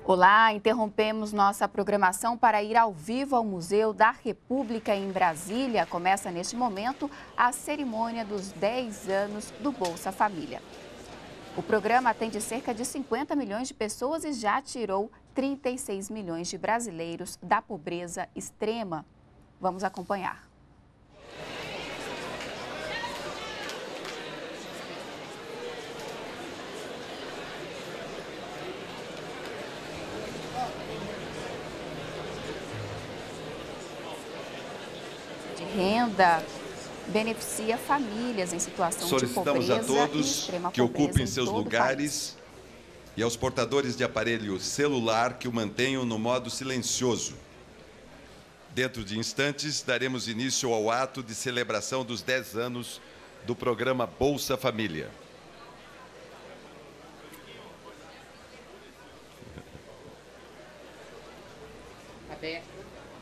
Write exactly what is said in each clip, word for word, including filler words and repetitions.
Olá, interrompemos nossa programação para ir ao vivo ao Museu da República em Brasília. Começa neste momento a cerimônia dos dez anos do Bolsa Família. O programa atende cerca de cinquenta milhões de pessoas e já tirou trinta e seis milhões de brasileiros da pobreza extrema. Vamos acompanhar. Renda beneficia famílias em situação de pobreza e extrema pobreza. Solicitamos a todos que ocupem seus lugares e aos portadores de aparelho celular que o mantenham no modo silencioso. Dentro de instantes, daremos início ao ato de celebração dos dez anos do programa Bolsa Família. Aberto.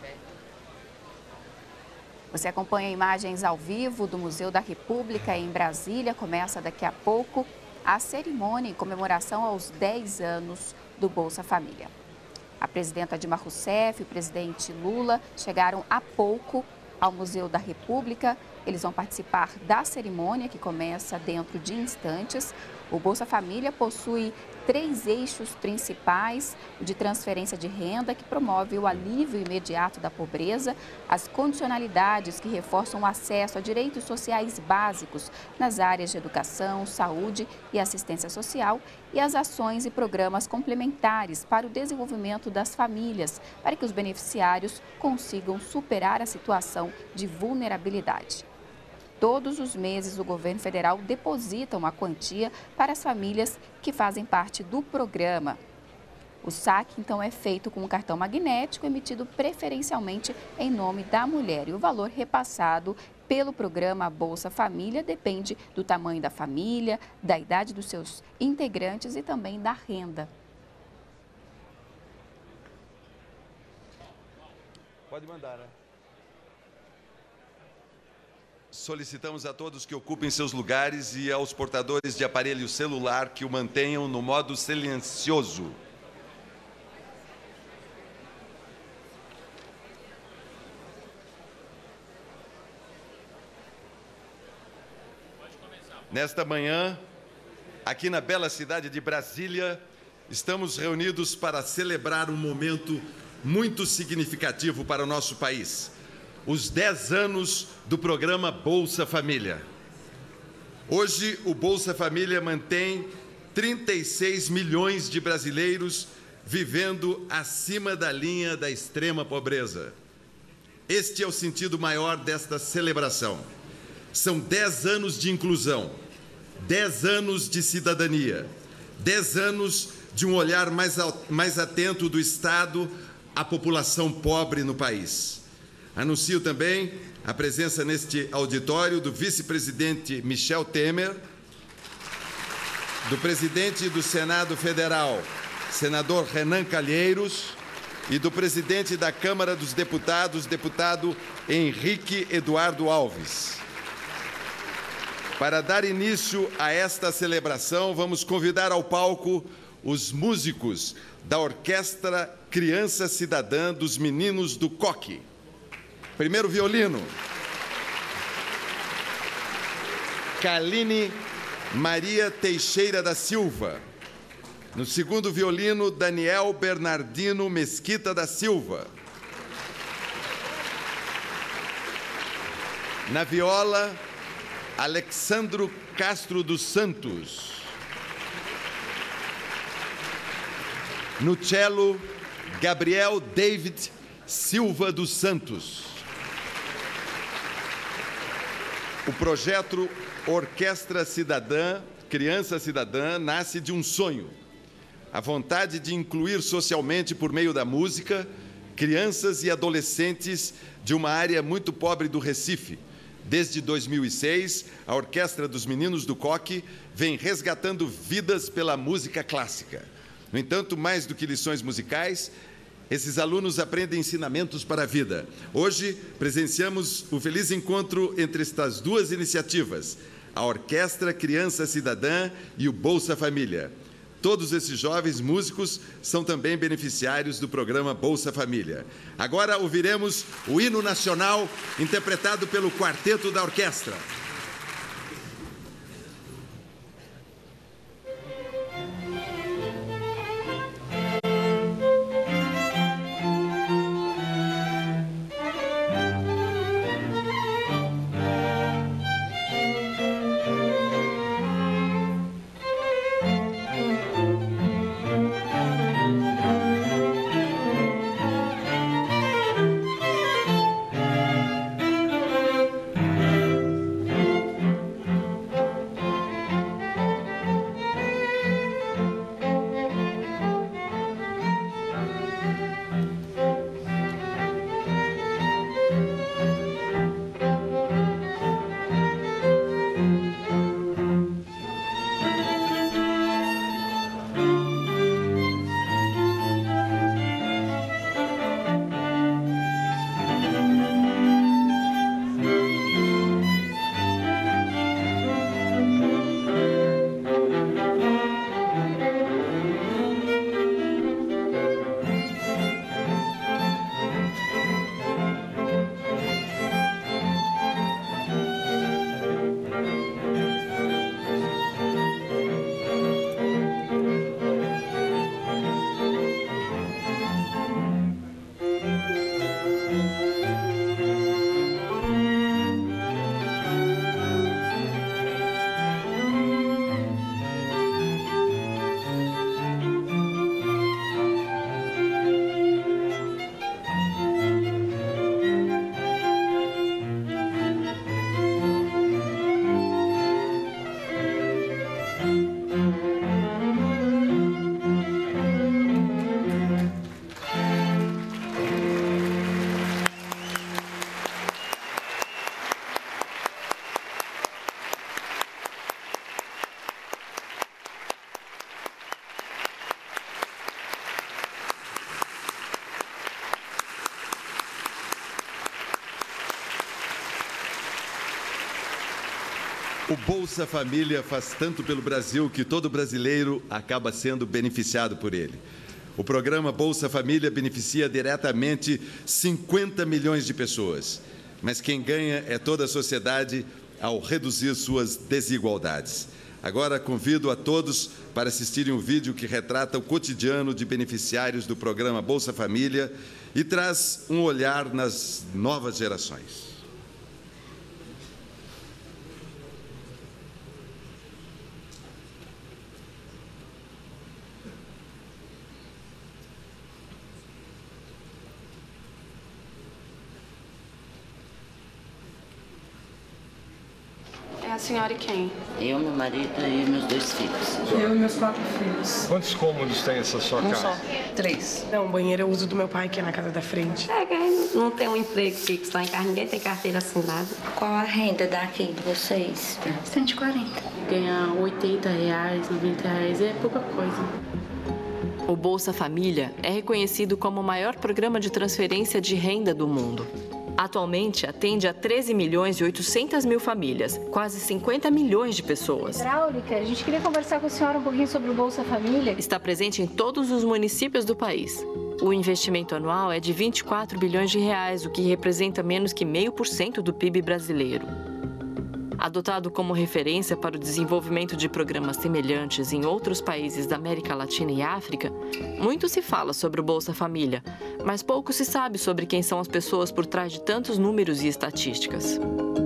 Você acompanha imagens ao vivo do Museu da República em Brasília. Começa daqui a pouco a cerimônia em comemoração aos dez anos do Bolsa Família. A presidenta Dilma Rousseff e o presidente Lula chegaram há pouco ao Museu da República. Eles vão participar da cerimônia, que começa dentro de instantes. O Bolsa Família possui três eixos principais: o de transferência de renda, que promove o alívio imediato da pobreza, as condicionalidades, que reforçam o acesso a direitos sociais básicos nas áreas de educação, saúde e assistência social, e as ações e programas complementares para o desenvolvimento das famílias, para que os beneficiários consigam superar a situação de vulnerabilidade. Todos os meses, o governo federal deposita uma quantia para as famílias que fazem parte do programa. O saque, então, é feito com um cartão magnético emitido preferencialmente em nome da mulher. E o valor repassado pelo programa Bolsa Família depende do tamanho da família, da idade dos seus integrantes e também da renda. Pode mandar, né? Solicitamos a todos que ocupem seus lugares e aos portadores de aparelho celular que o mantenham no modo silencioso. Nesta manhã, aqui na bela cidade de Brasília, estamos reunidos para celebrar um momento muito significativo para o nosso país: os dez anos do programa Bolsa Família. Hoje, o Bolsa Família mantém trinta e seis milhões de brasileiros vivendo acima da linha da extrema pobreza. Este é o sentido maior desta celebração. São dez anos de inclusão, dez anos de cidadania, dez anos de um olhar mais, mais atento do Estado à população pobre no país. Anuncio também a presença neste auditório do vice-presidente Michel Temer, do presidente do Senado Federal, senador Renan Calheiros, e do presidente da Câmara dos Deputados, deputado Henrique Eduardo Alves. Para dar início a esta celebração, vamos convidar ao palco os músicos da Orquestra Criança Cidadã dos Meninos do Coque. Primeiro violino, Kaline Maria Teixeira da Silva. No segundo violino, Daniel Bernardino Mesquita da Silva. Na viola, Alexandro Castro dos Santos. No cello, Gabriel David Silva dos Santos. O projeto Orquestra Cidadã, Criança Cidadã, nasce de um sonho: a vontade de incluir socialmente, por meio da música, crianças e adolescentes de uma área muito pobre do Recife. Desde dois mil e seis, a Orquestra dos Meninos do Coque vem resgatando vidas pela música clássica. No entanto, mais do que lições musicais, esses alunos aprendem ensinamentos para a vida. Hoje, presenciamos o feliz encontro entre estas duas iniciativas, a Orquestra Criança Cidadã e o Bolsa Família. Todos esses jovens músicos são também beneficiários do programa Bolsa Família. Agora ouviremos o hino nacional interpretado pelo quarteto da orquestra. O Bolsa Família faz tanto pelo Brasil que todo brasileiro acaba sendo beneficiado por ele. O programa Bolsa Família beneficia diretamente cinquenta milhões de pessoas, mas quem ganha é toda a sociedade ao reduzir suas desigualdades. Agora convido a todos para assistirem um vídeo que retrata o cotidiano de beneficiários do programa Bolsa Família e traz um olhar nas novas gerações. A senhora e quem? Eu, meu marido e meus dois filhos. Eu e meus quatro filhos. Quantos cômodos tem essa sua um casa? Um só. Três. Não, o banheiro eu uso do meu pai, que é na casa da frente. É, quem não tem um emprego fixo lá em casa, ninguém tem carteira assinada. Qual a renda daqui de vocês? cento e quarenta. Ganhar oitenta reais, noventa reais é pouca coisa. O Bolsa Família é reconhecido como o maior programa de transferência de renda do mundo. Atualmente, atende a treze milhões e oitocentas mil famílias, quase cinquenta milhões de pessoas. Hidráulica, a gente queria conversar com a senhora um pouquinho sobre o Bolsa Família. Está presente em todos os municípios do país. O investimento anual é de vinte e quatro bilhões de reais, o que representa menos que zero vírgula cinco por cento do P I B brasileiro. Adotado como referência para o desenvolvimento de programas semelhantes em outros países da América Latina e África, muito se fala sobre o Bolsa Família, mas pouco se sabe sobre quem são as pessoas por trás de tantos números e estatísticas.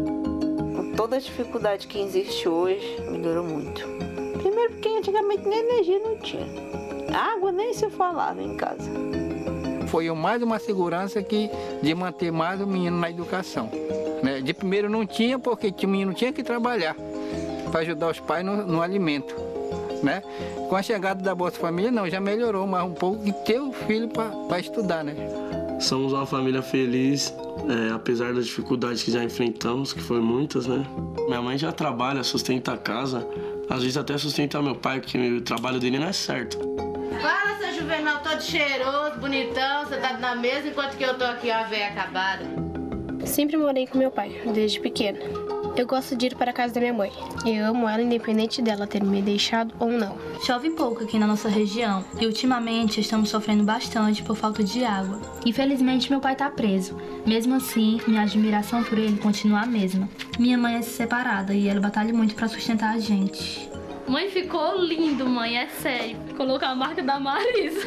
Com toda a dificuldade que existe hoje, melhorou muito. Primeiro porque antigamente nem energia não tinha. Água nem se falava em casa. Foi mais uma segurança que de manter mais o menino na educação. De primeiro não tinha, porque o menino tinha que trabalhar para ajudar os pais no, no alimento. Né? Com a chegada da Bolsa Família, não, já melhorou mais um pouco e ter o filho para estudar. Né? Somos uma família feliz, é, apesar das dificuldades que já enfrentamos, que foram muitas. Né? Minha mãe já trabalha, sustenta a casa, às vezes até sustenta meu pai, porque o trabalho dele não é certo. Fala, seu Juvenal, todo cheiroso, bonitão, sentado na mesa, enquanto que eu tô aqui, ó, a véia acabada. Sempre morei com meu pai, desde pequena. Eu gosto de ir para a casa da minha mãe. Eu amo ela independente dela ter me deixado ou não. Chove pouco aqui na nossa região e ultimamente estamos sofrendo bastante por falta de água. Infelizmente meu pai está preso. Mesmo assim, minha admiração por ele continua a mesma. Minha mãe é separada e ela batalha muito para sustentar a gente. Mãe, ficou lindo, mãe, é sério. Colocar a marca da Marisa.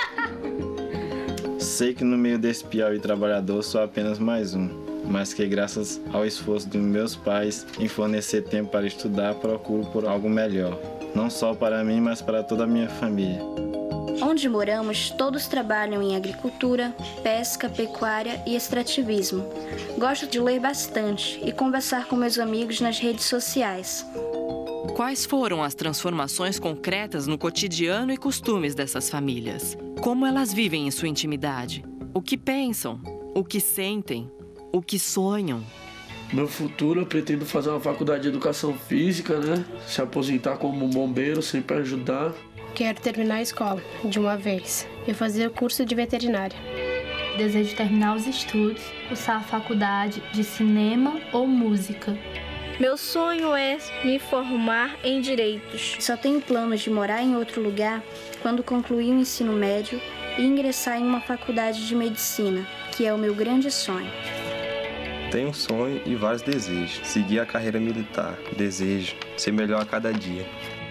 Sei que no meio desse Piauí trabalhador sou apenas mais um, mas que graças ao esforço dos meus pais em fornecer tempo para estudar, procuro por algo melhor, não só para mim, mas para toda a minha família. Onde moramos, todos trabalham em agricultura, pesca, pecuária e extrativismo. Gosto de ler bastante e conversar com meus amigos nas redes sociais. Quais foram as transformações concretas no cotidiano e costumes dessas famílias? Como elas vivem em sua intimidade? O que pensam? O que sentem? O que sonham? Meu futuro, eu pretendo fazer uma faculdade de educação física, né? Se aposentar como bombeiro, sempre ajudar. Quero terminar a escola, de uma vez, e fazer o curso de veterinária. Desejo terminar os estudos, cursar a faculdade de cinema ou música. Meu sonho é me formar em direitos. Só tenho planos de morar em outro lugar quando concluir o ensino médio e ingressar em uma faculdade de medicina, que é o meu grande sonho. Tenho um sonho e vários desejos. Seguir a carreira militar. Desejo ser melhor a cada dia.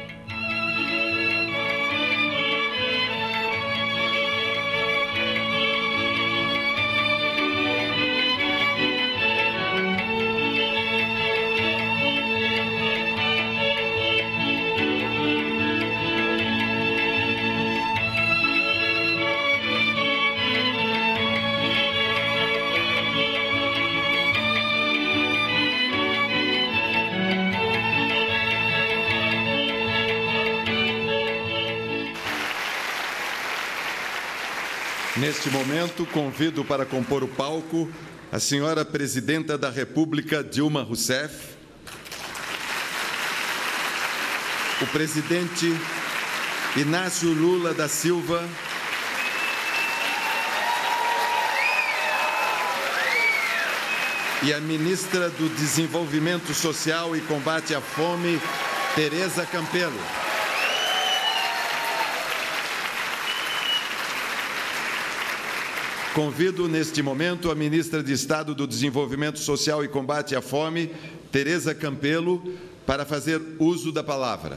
Neste momento, convido para compor o palco a senhora Presidenta da República, Dilma Rousseff, o presidente Inácio Lula da Silva, e a ministra do Desenvolvimento Social e Combate à Fome, Tereza Campelo. Convido, neste momento, a ministra de Estado do Desenvolvimento Social e Combate à Fome, Tereza Campelo, para fazer uso da palavra.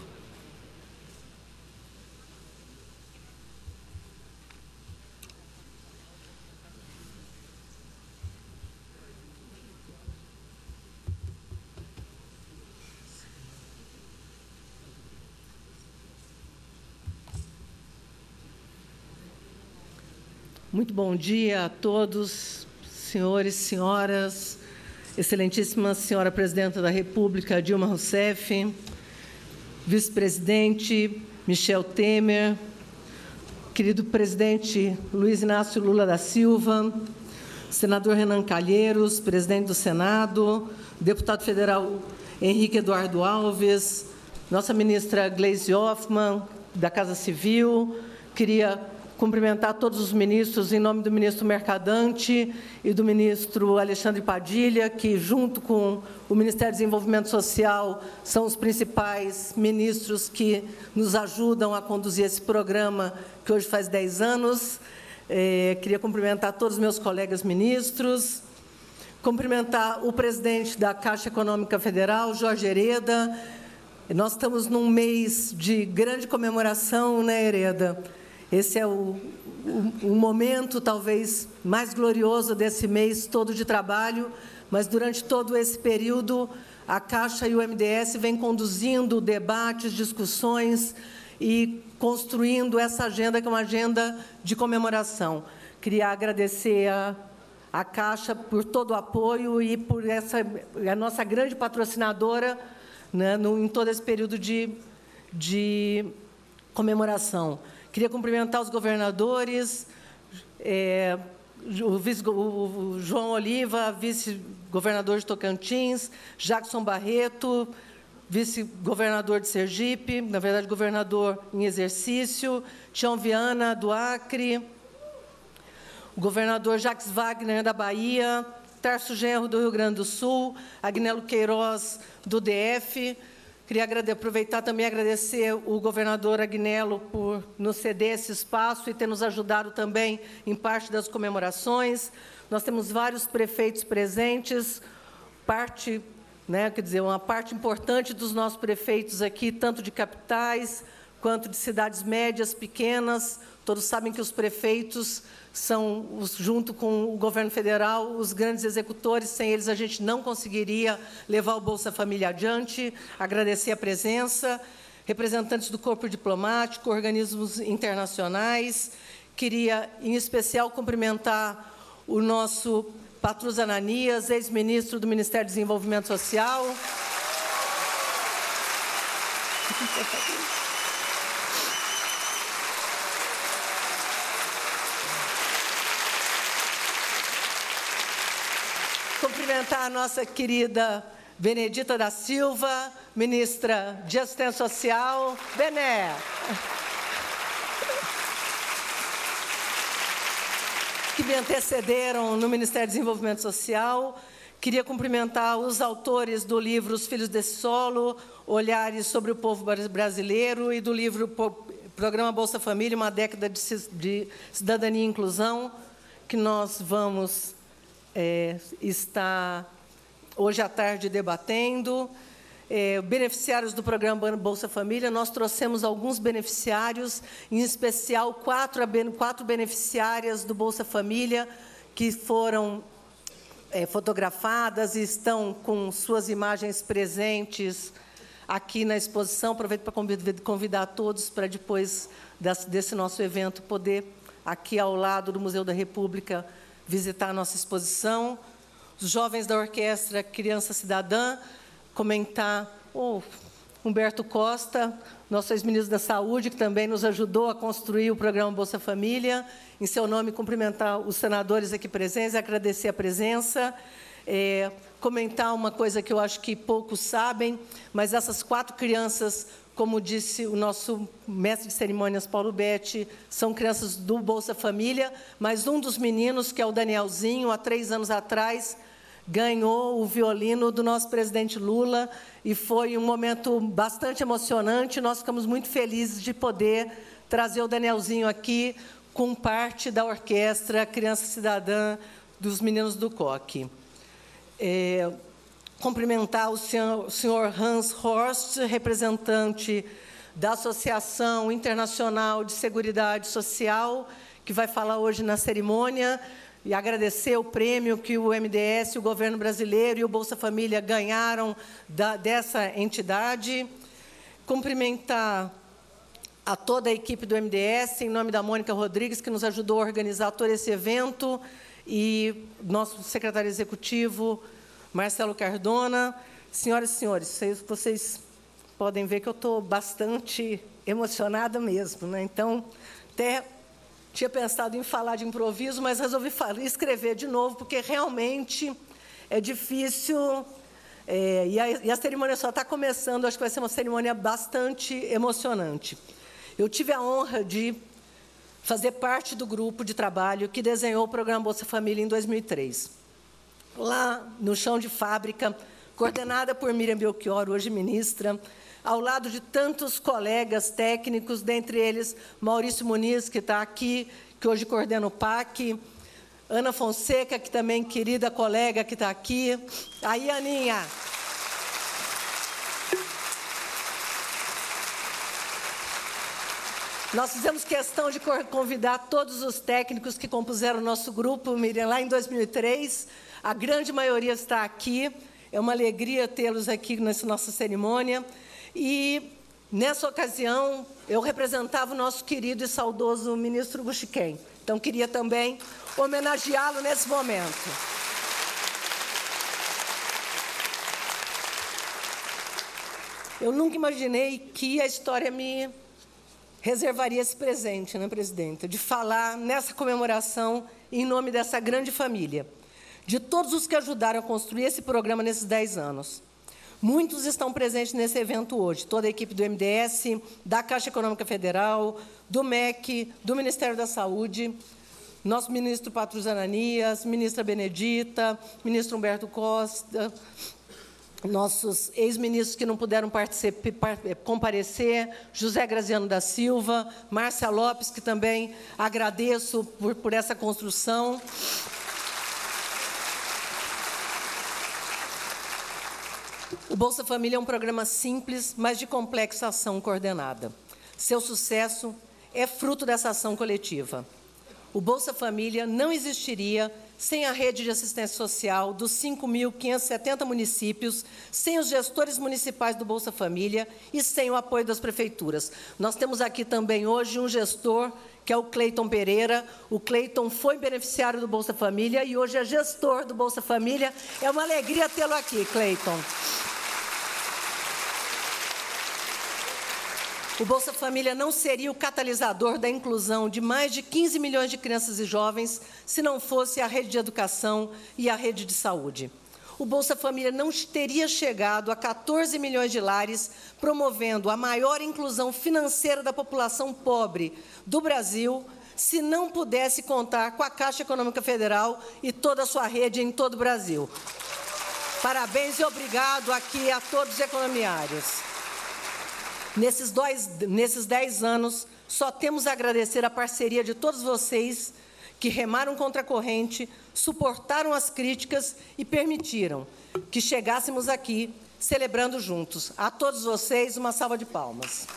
Muito bom dia a todos, senhores, senhoras, excelentíssima senhora Presidenta da República, Dilma Rousseff, vice-presidente Michel Temer, querido presidente Luiz Inácio Lula da Silva, senador Renan Calheiros, presidente do Senado, deputado federal Henrique Eduardo Alves, nossa ministra Gleisi Hoffmann, da Casa Civil. Queria cumprimentar todos os ministros em nome do ministro Mercadante e do ministro Alexandre Padilha, que, junto com o Ministério do Desenvolvimento Social, são os principais ministros que nos ajudam a conduzir esse programa, que hoje faz dez anos. É, queria cumprimentar todos os meus colegas ministros, cumprimentar o presidente da Caixa Econômica Federal, Jorge Hereda. Nós estamos num mês de grande comemoração, né, Hereda? Esse é o, o, o momento, talvez, mais glorioso desse mês todo de trabalho, mas, durante todo esse período, a Caixa e o M D S vêm conduzindo debates, discussões e construindo essa agenda, que é uma agenda de comemoração. Queria agradecer a, a Caixa por todo o apoio e por essa, a nossa grande patrocinadora, né, no, em todo esse período de, de comemoração. Queria cumprimentar os governadores, é, o, vice, o João Oliva, vice-governador de Tocantins, Jackson Barreto, vice-governador de Sergipe, na verdade, governador em exercício, Tião Viana, do Acre, o governador Jacques Wagner, da Bahia, Tarso Genro, do Rio Grande do Sul, Agnello Queiroz, do D F. Queria aproveitar também e agradecer o governador Agnello por nos ceder esse espaço e ter nos ajudado também em parte das comemorações. Nós temos vários prefeitos presentes, parte, né, quer dizer, uma parte importante dos nossos prefeitos aqui, tanto de capitais quanto de cidades médias, pequenas. Todos sabem que os prefeitos são, junto com o governo federal, os grandes executores. Sem eles, a gente não conseguiria levar o Bolsa Família adiante. Agradecer a presença, representantes do corpo diplomático, organismos internacionais. Queria, em especial, cumprimentar o nosso Patrus Ananias, ex-ministro do Ministério do Desenvolvimento Social. Cumprimentar a nossa querida Benedita da Silva, ministra de Assistência Social. Bené. Que me antecederam no Ministério do Desenvolvimento Social. Queria cumprimentar os autores do livro Os Filhos desse Solo, Olhares sobre o Povo Brasileiro, e do livro Programa Bolsa Família, uma década de cidadania e inclusão, que nós vamos é, estar hoje à tarde debatendo. É, beneficiários do programa Bolsa Família, nós trouxemos alguns beneficiários, em especial quatro, quatro beneficiárias do Bolsa Família, que foram é, fotografadas e estão com suas imagens presentes aqui na exposição. Aproveito para convidar todos para depois desse nosso evento poder, aqui ao lado do Museu da República, visitar a nossa exposição. Os jovens da Orquestra Criança Cidadã, comentar o Humberto Costa, nosso ex-ministro da Saúde, que também nos ajudou a construir o programa Bolsa Família. Em seu nome, cumprimentar os senadores aqui presentes, agradecer a presença. É, comentar uma coisa que eu acho que poucos sabem, mas essas quatro crianças, como disse o nosso mestre de cerimônias, Paulo Betti, são crianças do Bolsa Família, mas um dos meninos, que é o Danielzinho, há três anos atrás, ganhou o violino do nosso presidente Lula, e foi um momento bastante emocionante. Nós ficamos muito felizes de poder trazer o Danielzinho aqui com parte da Orquestra Criança Cidadã dos Meninos do Coque. É, cumprimentar o senhor, o senhor Hans Horst, representante da Associação Internacional de Seguridade Social, que vai falar hoje na cerimônia, e agradecer o prêmio que o M D S, o governo brasileiro e o Bolsa Família ganharam da, dessa entidade. Cumprimentar a toda a equipe do M D S, em nome da Mônica Rodrigues, que nos ajudou a organizar todo esse evento, e nosso secretário executivo, Marcelo Cardona. Senhoras e senhores, vocês, vocês podem ver que eu estou bastante emocionada mesmo, né? Então, até tinha pensado em falar de improviso, mas resolvi falar, escrever de novo, porque realmente é difícil, é, e, a, e a cerimônia só está começando. Acho que vai ser uma cerimônia bastante emocionante. Eu tive a honra de fazer parte do grupo de trabalho que desenhou o programa Bolsa Família em dois mil e três. Lá no chão de fábrica, coordenada por Miriam Belchior, hoje ministra, ao lado de tantos colegas técnicos, dentre eles Maurício Muniz, que está aqui, que hoje coordena o P A C, Ana Fonseca, que também querida colega que está aqui, aí, Aninha. Nós fizemos questão de convidar todos os técnicos que compuseram o nosso grupo, Miriam, lá em dois mil e três. A grande maioria está aqui. É uma alegria tê-los aqui nessa nossa cerimônia. E, nessa ocasião, eu representava o nosso querido e saudoso ministro Guxiquem. Então, queria também homenageá-lo nesse momento. Eu nunca imaginei que a história me reservaria esse presente, né, presidenta, de falar nessa comemoração em nome dessa grande família, de todos os que ajudaram a construir esse programa nesses dez anos. Muitos estão presentes nesse evento hoje, toda a equipe do M D S, da Caixa Econômica Federal, do M E C, do Ministério da Saúde. nosso ministro Patrus Ananias, ministra Benedita, ministro Humberto Costa, nossos ex-ministros que não puderam comparecer, José Graziano da Silva, Márcia Lopes, que também agradeço por, por essa construção. O Bolsa Família é um programa simples, mas de complexa ação coordenada. Seu sucesso é fruto dessa ação coletiva. O Bolsa Família não existiria sem a rede de assistência social dos cinco mil quinhentos e setenta municípios, sem os gestores municipais do Bolsa Família e sem o apoio das prefeituras. Nós temos aqui também hoje um gestor, que é o Cleiton Pereira. O Cleiton foi beneficiário do Bolsa Família e hoje é gestor do Bolsa Família. É uma alegria tê-lo aqui, Cleiton. O Bolsa Família não seria o catalisador da inclusão de mais de quinze milhões de crianças e jovens se não fosse a rede de educação e a rede de saúde. O Bolsa Família não teria chegado a quatorze milhões de lares, promovendo a maior inclusão financeira da população pobre do Brasil, se não pudesse contar com a Caixa Econômica Federal e toda a sua rede em todo o Brasil. Parabéns e obrigado aqui a todos os economiários. Nesses, dois, nesses dez anos, só temos a agradecer a parceria de todos vocês que remaram contra a corrente, suportaram as críticas e permitiram que chegássemos aqui celebrando juntos. A todos vocês, uma salva de palmas.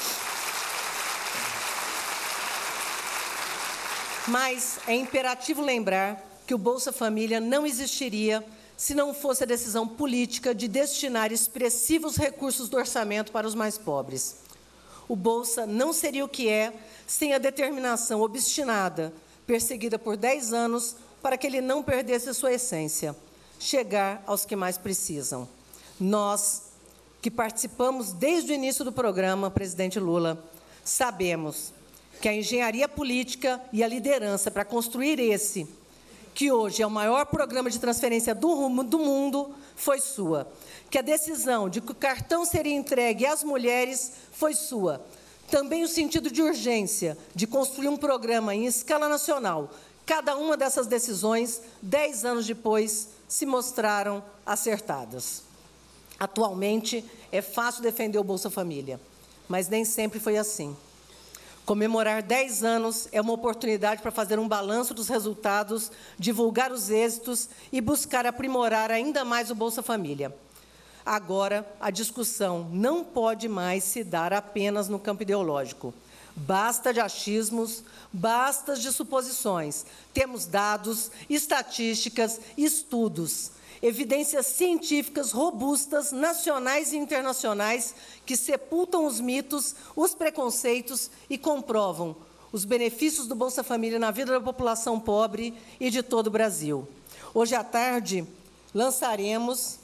Mas é imperativo lembrar que o Bolsa Família não existiria se não fosse a decisão política de destinar expressivos recursos do orçamento para os mais pobres. O Bolsa não seria o que é sem a determinação obstinada, perseguida por dez anos, para que ele não perdesse a sua essência, chegar aos que mais precisam. Nós, que participamos desde o início do programa, presidente Lula, sabemos que a engenharia política e a liderança para construir esse, que hoje é o maior programa de transferência do, do mundo, foi sua. Que a decisão de que o cartão seria entregue às mulheres foi sua. Também o sentido de urgência de construir um programa em escala nacional. Cada uma dessas decisões, dez anos depois, se mostraram acertadas. Atualmente, é fácil defender o Bolsa Família, mas nem sempre foi assim. Comemorar dez anos é uma oportunidade para fazer um balanço dos resultados, divulgar os êxitos e buscar aprimorar ainda mais o Bolsa Família. Agora, a discussão não pode mais se dar apenas no campo ideológico. Basta de achismos, basta de suposições. Temos dados, estatísticas, estudos, evidências científicas robustas, nacionais e internacionais, que sepultam os mitos, os preconceitos e comprovam os benefícios do Bolsa Família na vida da população pobre e de todo o Brasil. Hoje à tarde, lançaremos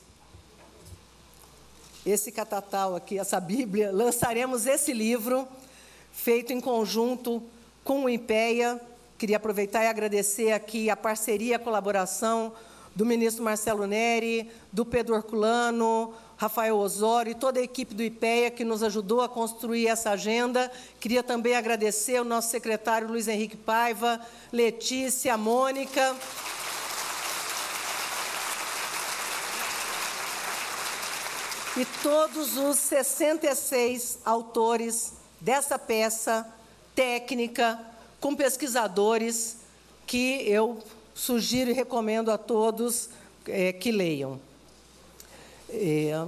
esse catatal aqui, essa Bíblia, lançaremos esse livro, feito em conjunto com o IPEA. Queria aproveitar e agradecer aqui a parceria e a colaboração do ministro Marcelo Neri, do Pedro Herculano, Rafael Osório e toda a equipe do IPEA que nos ajudou a construir essa agenda. Queria também agradecer ao nosso secretário Luiz Henrique Paiva, Letícia, Mônica. E todos os sessenta e seis autores dessa peça técnica, com pesquisadores, que eu sugiro e recomendo a todos é, que leiam. É,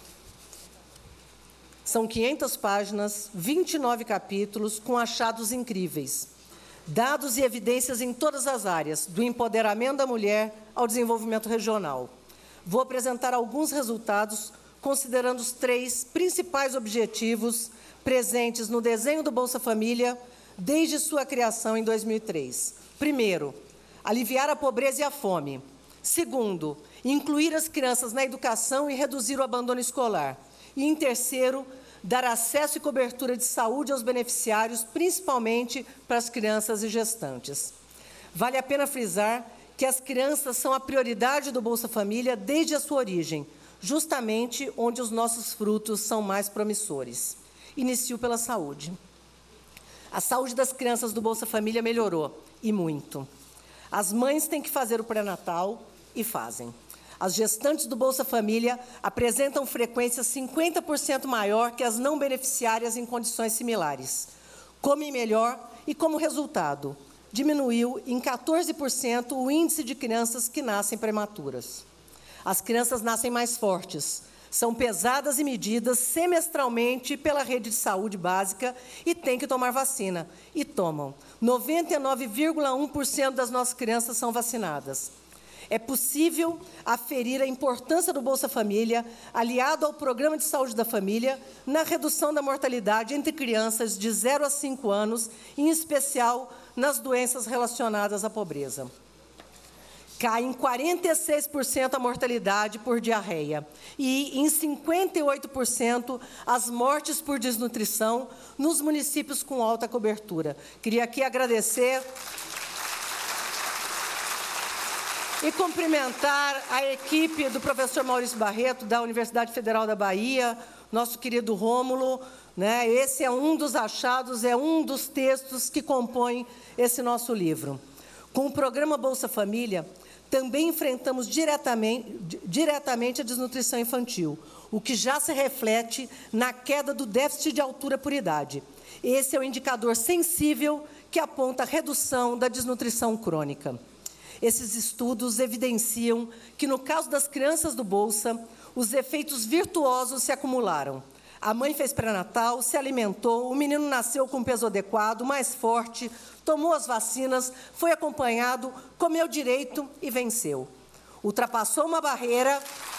são quinhentas páginas, vinte e nove capítulos, com achados incríveis. Dados e evidências em todas as áreas, do empoderamento da mulher ao desenvolvimento regional. Vou apresentar alguns resultados, considerando os três principais objetivos presentes no desenho do Bolsa Família desde sua criação em dois mil e três. Primeiro, aliviar a pobreza e a fome. Segundo, incluir as crianças na educação e reduzir o abandono escolar. E, em terceiro, dar acesso e cobertura de saúde aos beneficiários, principalmente para as crianças e gestantes. Vale a pena frisar que as crianças são a prioridade do Bolsa Família desde a sua origem, justamente onde os nossos frutos são mais promissores. Inicio pela saúde. A saúde das crianças do Bolsa Família melhorou e muito. As mães têm que fazer o pré-natal e fazem. As gestantes do Bolsa Família apresentam frequência cinquenta por cento maior que as não beneficiárias em condições similares. Comem melhor e, como resultado, diminuiu em quatorze por cento o índice de crianças que nascem prematuras. As crianças nascem mais fortes, são pesadas e medidas semestralmente pela rede de saúde básica e têm que tomar vacina. E tomam. noventa e nove vírgula um por cento das nossas crianças são vacinadas. É possível aferir a importância do Bolsa Família, aliado ao Programa de Saúde da Família, na redução da mortalidade entre crianças de zero a cinco anos, em especial nas doenças relacionadas à pobreza. Cai em quarenta e seis por cento a mortalidade por diarreia e em cinquenta e oito por cento as mortes por desnutrição nos municípios com alta cobertura. Queria aqui agradecer e cumprimentar a equipe do professor Maurício Barreto, da Universidade Federal da Bahia, nosso querido Rômulo, né? Esse é um dos achados, é um dos textos que compõem esse nosso livro. Com o programa Bolsa Família, também enfrentamos diretamente, diretamente a desnutrição infantil, o que já se reflete na queda do déficit de altura por idade. Esse é o indicador sensível que aponta a redução da desnutrição crônica. Esses estudos evidenciam que, no caso das crianças do Bolsa, os efeitos virtuosos se acumularam. A mãe fez pré-natal, se alimentou, o menino nasceu com peso adequado, mais forte, tomou as vacinas, foi acompanhado, comeu direito e venceu. Ultrapassou uma barreira...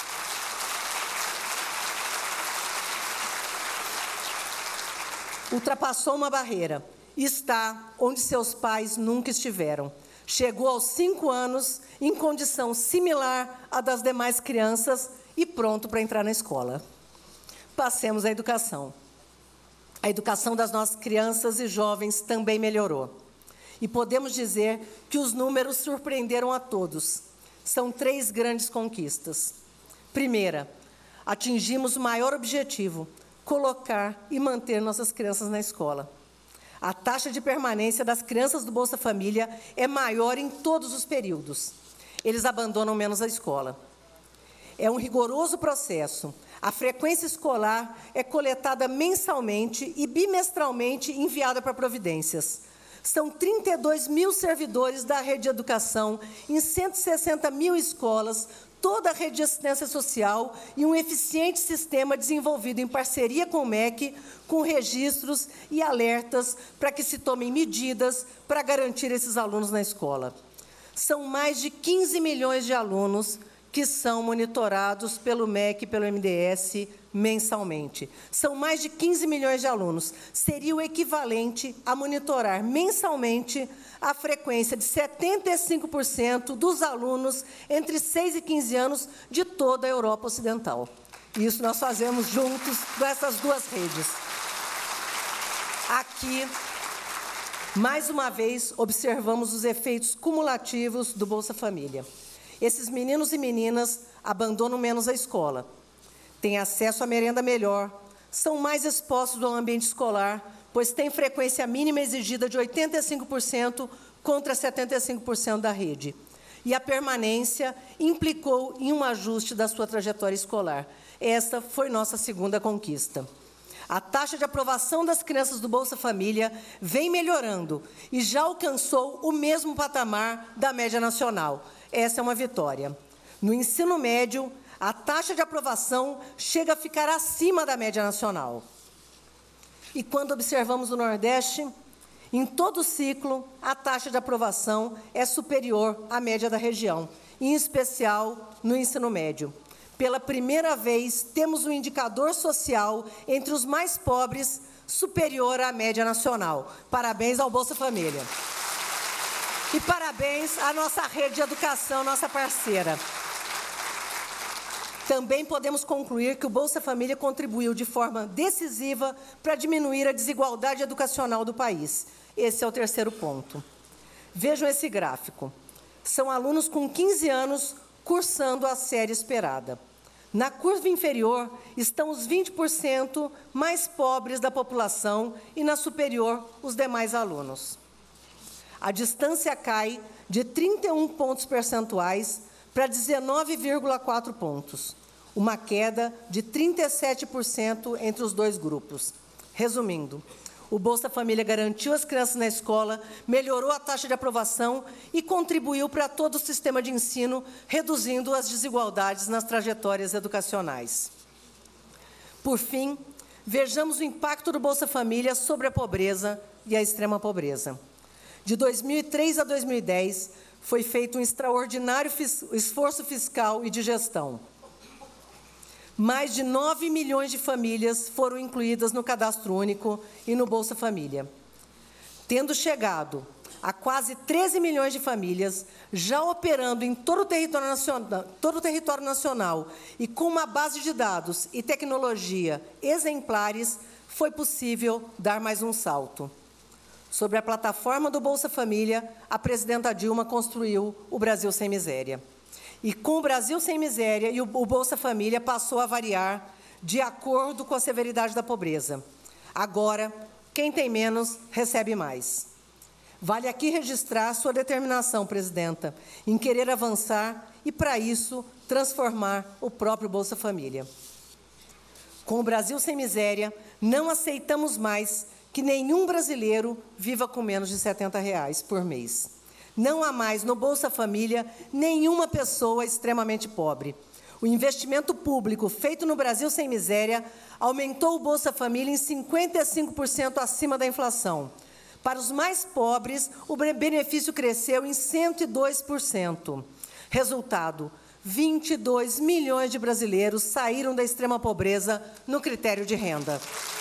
Ultrapassou uma barreira. Está onde seus pais nunca estiveram. Chegou aos cinco anos, em condição similar à das demais crianças e pronto para entrar na escola. Passemos à educação. A educação das nossas crianças e jovens também melhorou. E podemos dizer que os números surpreenderam a todos. São três grandes conquistas. Primeira, atingimos o maior objetivo, colocar e manter nossas crianças na escola. A taxa de permanência das crianças do Bolsa Família é maior em todos os períodos. Eles abandonam menos a escola. É um rigoroso processo. A frequência escolar é coletada mensalmente e bimestralmente enviada para providências. São trinta e dois mil servidores da rede de educação em cento e sessenta mil escolas, toda a rede de assistência social e um eficiente sistema desenvolvido em parceria com o M E C, com registros e alertas para que se tomem medidas para garantir esses alunos na escola. São mais de quinze milhões de alunos que são monitorados pelo M E C e pelo M D S mensalmente. São mais de quinze milhões de alunos. Seria o equivalente a monitorar mensalmente a frequência de setenta e cinco por cento dos alunos entre seis e quinze anos de toda a Europa Ocidental. Isso nós fazemos juntos com essas duas redes. Aqui, mais uma vez, observamos os efeitos cumulativos do Bolsa Família. Esses meninos e meninas abandonam menos a escola, têm acesso à merenda melhor, são mais expostos ao ambiente escolar, pois têm frequência mínima exigida de oitenta e cinco por cento contra setenta e cinco por cento da rede. E a permanência implicou em um ajuste da sua trajetória escolar. Essa foi nossa segunda conquista. A taxa de aprovação das crianças do Bolsa Família vem melhorando e já alcançou o mesmo patamar da média nacional. Essa é uma vitória. No ensino médio, a taxa de aprovação chega a ficar acima da média nacional. E quando observamos o Nordeste, em todo o ciclo, a taxa de aprovação é superior à média da região, em especial no ensino médio. Pela primeira vez, temos um indicador social entre os mais pobres superior à média nacional. Parabéns ao Bolsa Família. E parabéns à nossa rede de educação, nossa parceira. Também podemos concluir que o Bolsa Família contribuiu de forma decisiva para diminuir a desigualdade educacional do país. Esse é o terceiro ponto. Vejam esse gráfico. São alunos com quinze anos cursando a série esperada. Na curva inferior estão os vinte por cento mais pobres da população e na superior os demais alunos. A distância cai de trinta e um pontos percentuais para dezenove vírgula quatro pontos, uma queda de trinta e sete por cento entre os dois grupos. Resumindo, o Bolsa Família garantiu as crianças na escola, melhorou a taxa de aprovação e contribuiu para todo o sistema de ensino, reduzindo as desigualdades nas trajetórias educacionais. Por fim, vejamos o impacto do Bolsa Família sobre a pobreza e a extrema pobreza. De dois mil e três a dois mil e dez, foi feito um extraordinário esforço fiscal e de gestão. Mais de nove milhões de famílias foram incluídas no Cadastro Único e no Bolsa Família. Tendo chegado a quase treze milhões de famílias, já operando em todo o território nacional, todo o território nacional e com uma base de dados e tecnologia exemplares, foi possível dar mais um salto. Sobre a plataforma do Bolsa Família, a presidenta Dilma construiu o Brasil Sem Miséria. E com o Brasil Sem Miséria, e o Bolsa Família passou a variar de acordo com a severidade da pobreza. Agora, quem tem menos, recebe mais. Vale aqui registrar sua determinação, presidenta, em querer avançar e, para isso, transformar o próprio Bolsa Família. Com o Brasil Sem Miséria, não aceitamos mais que nenhum brasileiro viva com menos de setenta reais por mês. Não há mais no Bolsa Família nenhuma pessoa extremamente pobre. O investimento público feito no Brasil Sem Miséria aumentou o Bolsa Família em cinquenta e cinco por cento acima da inflação. Para os mais pobres, o benefício cresceu em cento e dois por cento. Resultado, vinte e dois milhões de brasileiros saíram da extrema pobreza no critério de renda.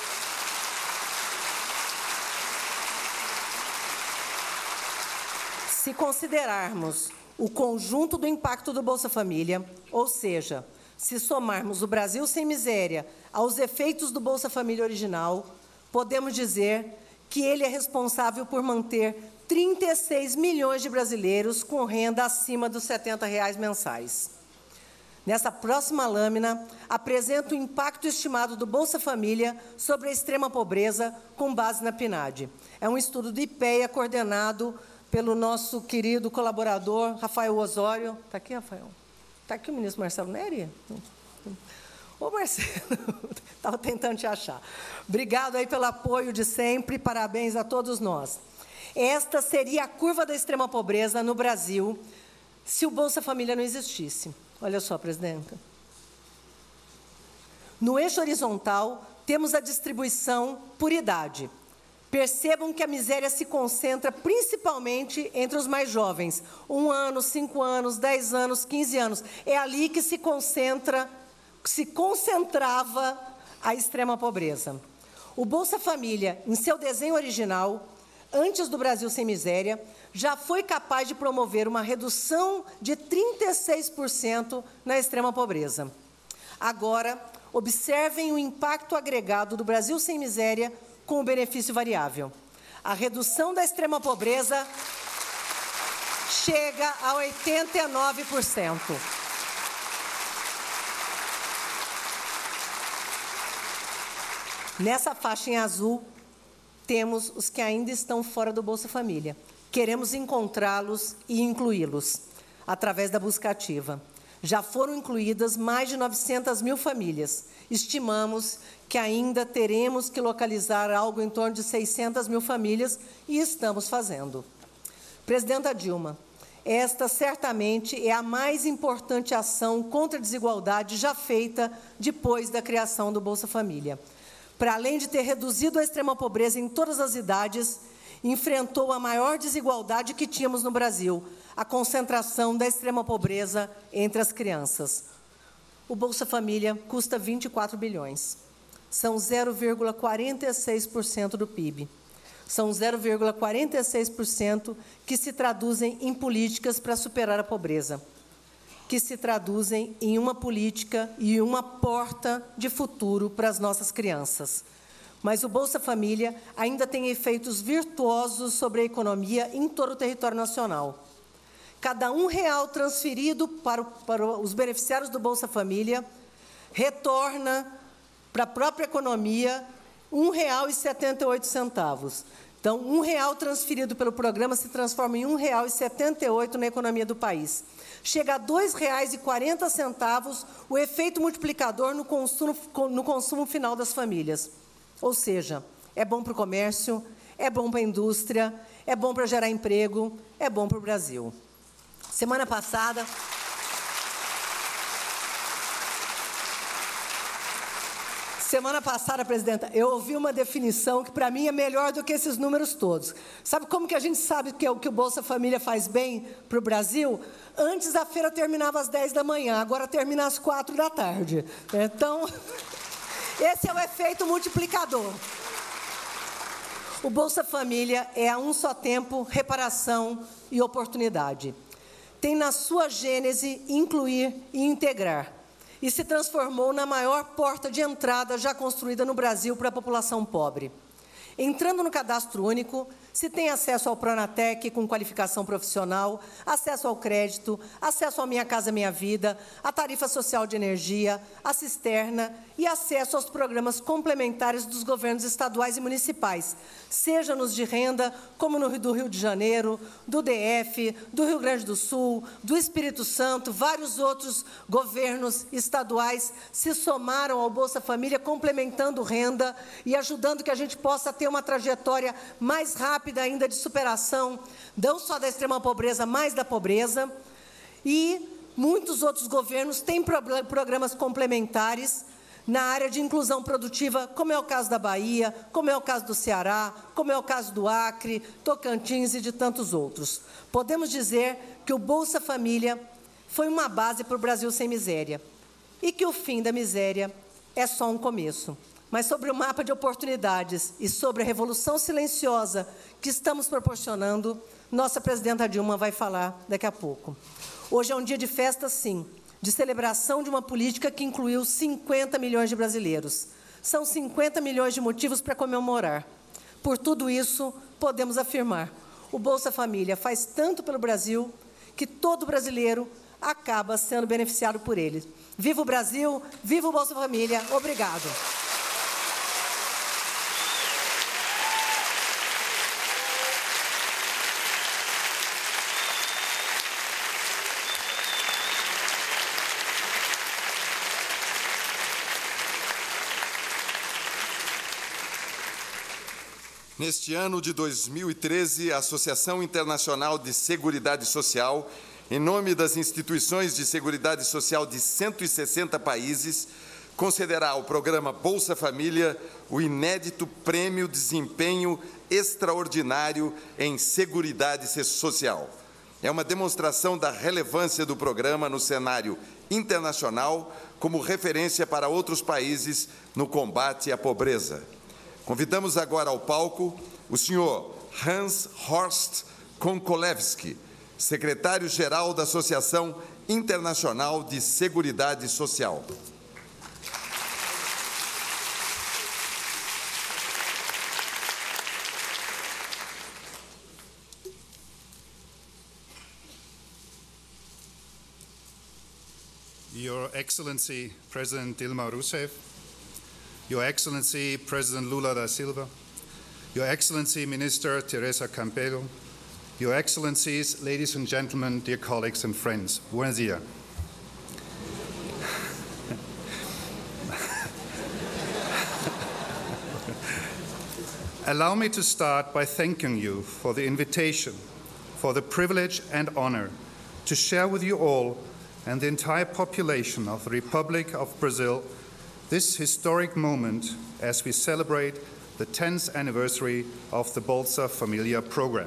Se considerarmos o conjunto do impacto do Bolsa Família, ou seja, se somarmos o Brasil Sem Miséria aos efeitos do Bolsa Família original, podemos dizer que ele é responsável por manter trinta e seis milhões de brasileiros com renda acima dos setenta reais mensais. Nessa próxima lâmina, apresento o impacto estimado do Bolsa Família sobre a extrema pobreza com base na PNAD. É um estudo do IPEA coordenado pelo nosso querido colaborador, Rafael Osório. Está aqui, Rafael? Está aqui o ministro Marcelo Neri? Ô, Marcelo, estava tentando te achar. Obrigado aí pelo apoio de sempre, parabéns a todos nós. Esta seria a curva da extrema pobreza no Brasil se o Bolsa Família não existisse. Olha só, presidenta. No eixo horizontal, temos a distribuição por idade. Percebam que a miséria se concentra principalmente entre os mais jovens. Um ano, cinco anos, dez anos, quinze anos. É ali que se concentra, se concentrava a extrema pobreza. O Bolsa Família, em seu desenho original, antes do Brasil Sem Miséria, já foi capaz de promover uma redução de trinta e seis por cento na extrema pobreza. Agora, observem o impacto agregado do Brasil Sem Miséria com o benefício variável. A redução da extrema pobreza chega a oitenta e nove por cento. Nessa faixa em azul, temos os que ainda estão fora do Bolsa Família. Queremos encontrá-los e incluí-los através da busca ativa. Já foram incluídas mais de novecentas mil famílias. Estimamos que ainda teremos que localizar algo em torno de seiscentas mil famílias e estamos fazendo. Presidenta Dilma, esta certamente é a mais importante ação contra a desigualdade já feita depois da criação do Bolsa Família. Para além de ter reduzido a extrema pobreza em todas as idades, enfrentou a maior desigualdade que tínhamos no Brasil, a concentração da extrema pobreza entre as crianças. O Bolsa Família custa vinte e quatro bilhões. São zero vírgula quarenta e seis por cento do P I B. São zero vírgula quarenta e seis por cento que se traduzem em políticas para superar a pobreza, que se traduzem em uma política e uma porta de futuro para as nossas crianças. Mas o Bolsa Família ainda tem efeitos virtuosos sobre a economia em todo o território nacional. Cada um real transferido para, o, para os beneficiários do Bolsa Família retorna para a própria economia um real e setenta e oito centavos. Então, um real transferido pelo programa se transforma em um real e setenta e oito na economia do país. Chega a dois reais e quarenta centavos o efeito multiplicador no consumo, no consumo final das famílias. Ou seja, é bom para o comércio, é bom para a indústria, é bom para gerar emprego, é bom para o Brasil. Semana passada... Semana passada, presidenta, eu ouvi uma definição que, para mim, é melhor do que esses números todos. Sabe como que a gente sabe que o, que o Bolsa Família faz bem para o Brasil? Antes a feira terminava às dez da manhã, agora termina às quatro da tarde. Então, esse é o efeito multiplicador. O Bolsa Família é, a um só tempo, reparação e oportunidade. Tem na sua gênese incluir e integrar. E se transformou na maior porta de entrada já construída no Brasil para a população pobre. Entrando no cadastro único, se tem acesso ao Pronatec com qualificação profissional, acesso ao crédito, acesso ao Minha Casa Minha Vida, a tarifa social de energia, a cisterna e acesso aos programas complementares dos governos estaduais e municipais, seja nos de renda, como no do Rio de Janeiro, do D F, do Rio Grande do Sul, do Espírito Santo, vários outros governos estaduais se somaram ao Bolsa Família, complementando renda e ajudando que a gente possa ter uma trajetória mais rápida ainda de superação, não só da extrema pobreza, mas da pobreza. E muitos outros governos têm programas complementares na área de inclusão produtiva, como é o caso da Bahia, como é o caso do Ceará, como é o caso do Acre, Tocantins e de tantos outros. Podemos dizer que o Bolsa Família foi uma base para o Brasil sem miséria e que o fim da miséria é só um começo. Mas sobre o mapa de oportunidades e sobre a revolução silenciosa que estamos proporcionando, nossa presidenta Dilma vai falar daqui a pouco. Hoje é um dia de festa, sim, de celebração de uma política que incluiu cinquenta milhões de brasileiros. São cinquenta milhões de motivos para comemorar. Por tudo isso, podemos afirmar, o Bolsa Família faz tanto pelo Brasil que todo brasileiro acaba sendo beneficiado por ele. Viva o Brasil, viva o Bolsa Família. Obrigado. Neste ano de dois mil e treze, a Associação Internacional de Seguridade Social, em nome das instituições de seguridade social de cento e sessenta países, concederá ao programa Bolsa Família o inédito Prêmio Desempenho Extraordinário em Seguridade Social. É uma demonstração da relevância do programa no cenário internacional como referência para outros países no combate à pobreza. Convidamos agora ao palco o senhor Hans Horst Konkolewski, secretário-geral da Associação Internacional de Seguridade Social. Your Excellency, President Dilma Rousseff, Your Excellency, President Lula da Silva, Your Excellency, Minister Teresa Campelo, Your Excellencies, ladies and gentlemen, dear colleagues and friends, buenos dias. Allow me to start by thanking you for the invitation, for the privilege and honor to share with you all and the entire population of the Republic of Brazil this historic moment as we celebrate the tenth anniversary of the Bolsa Familia program.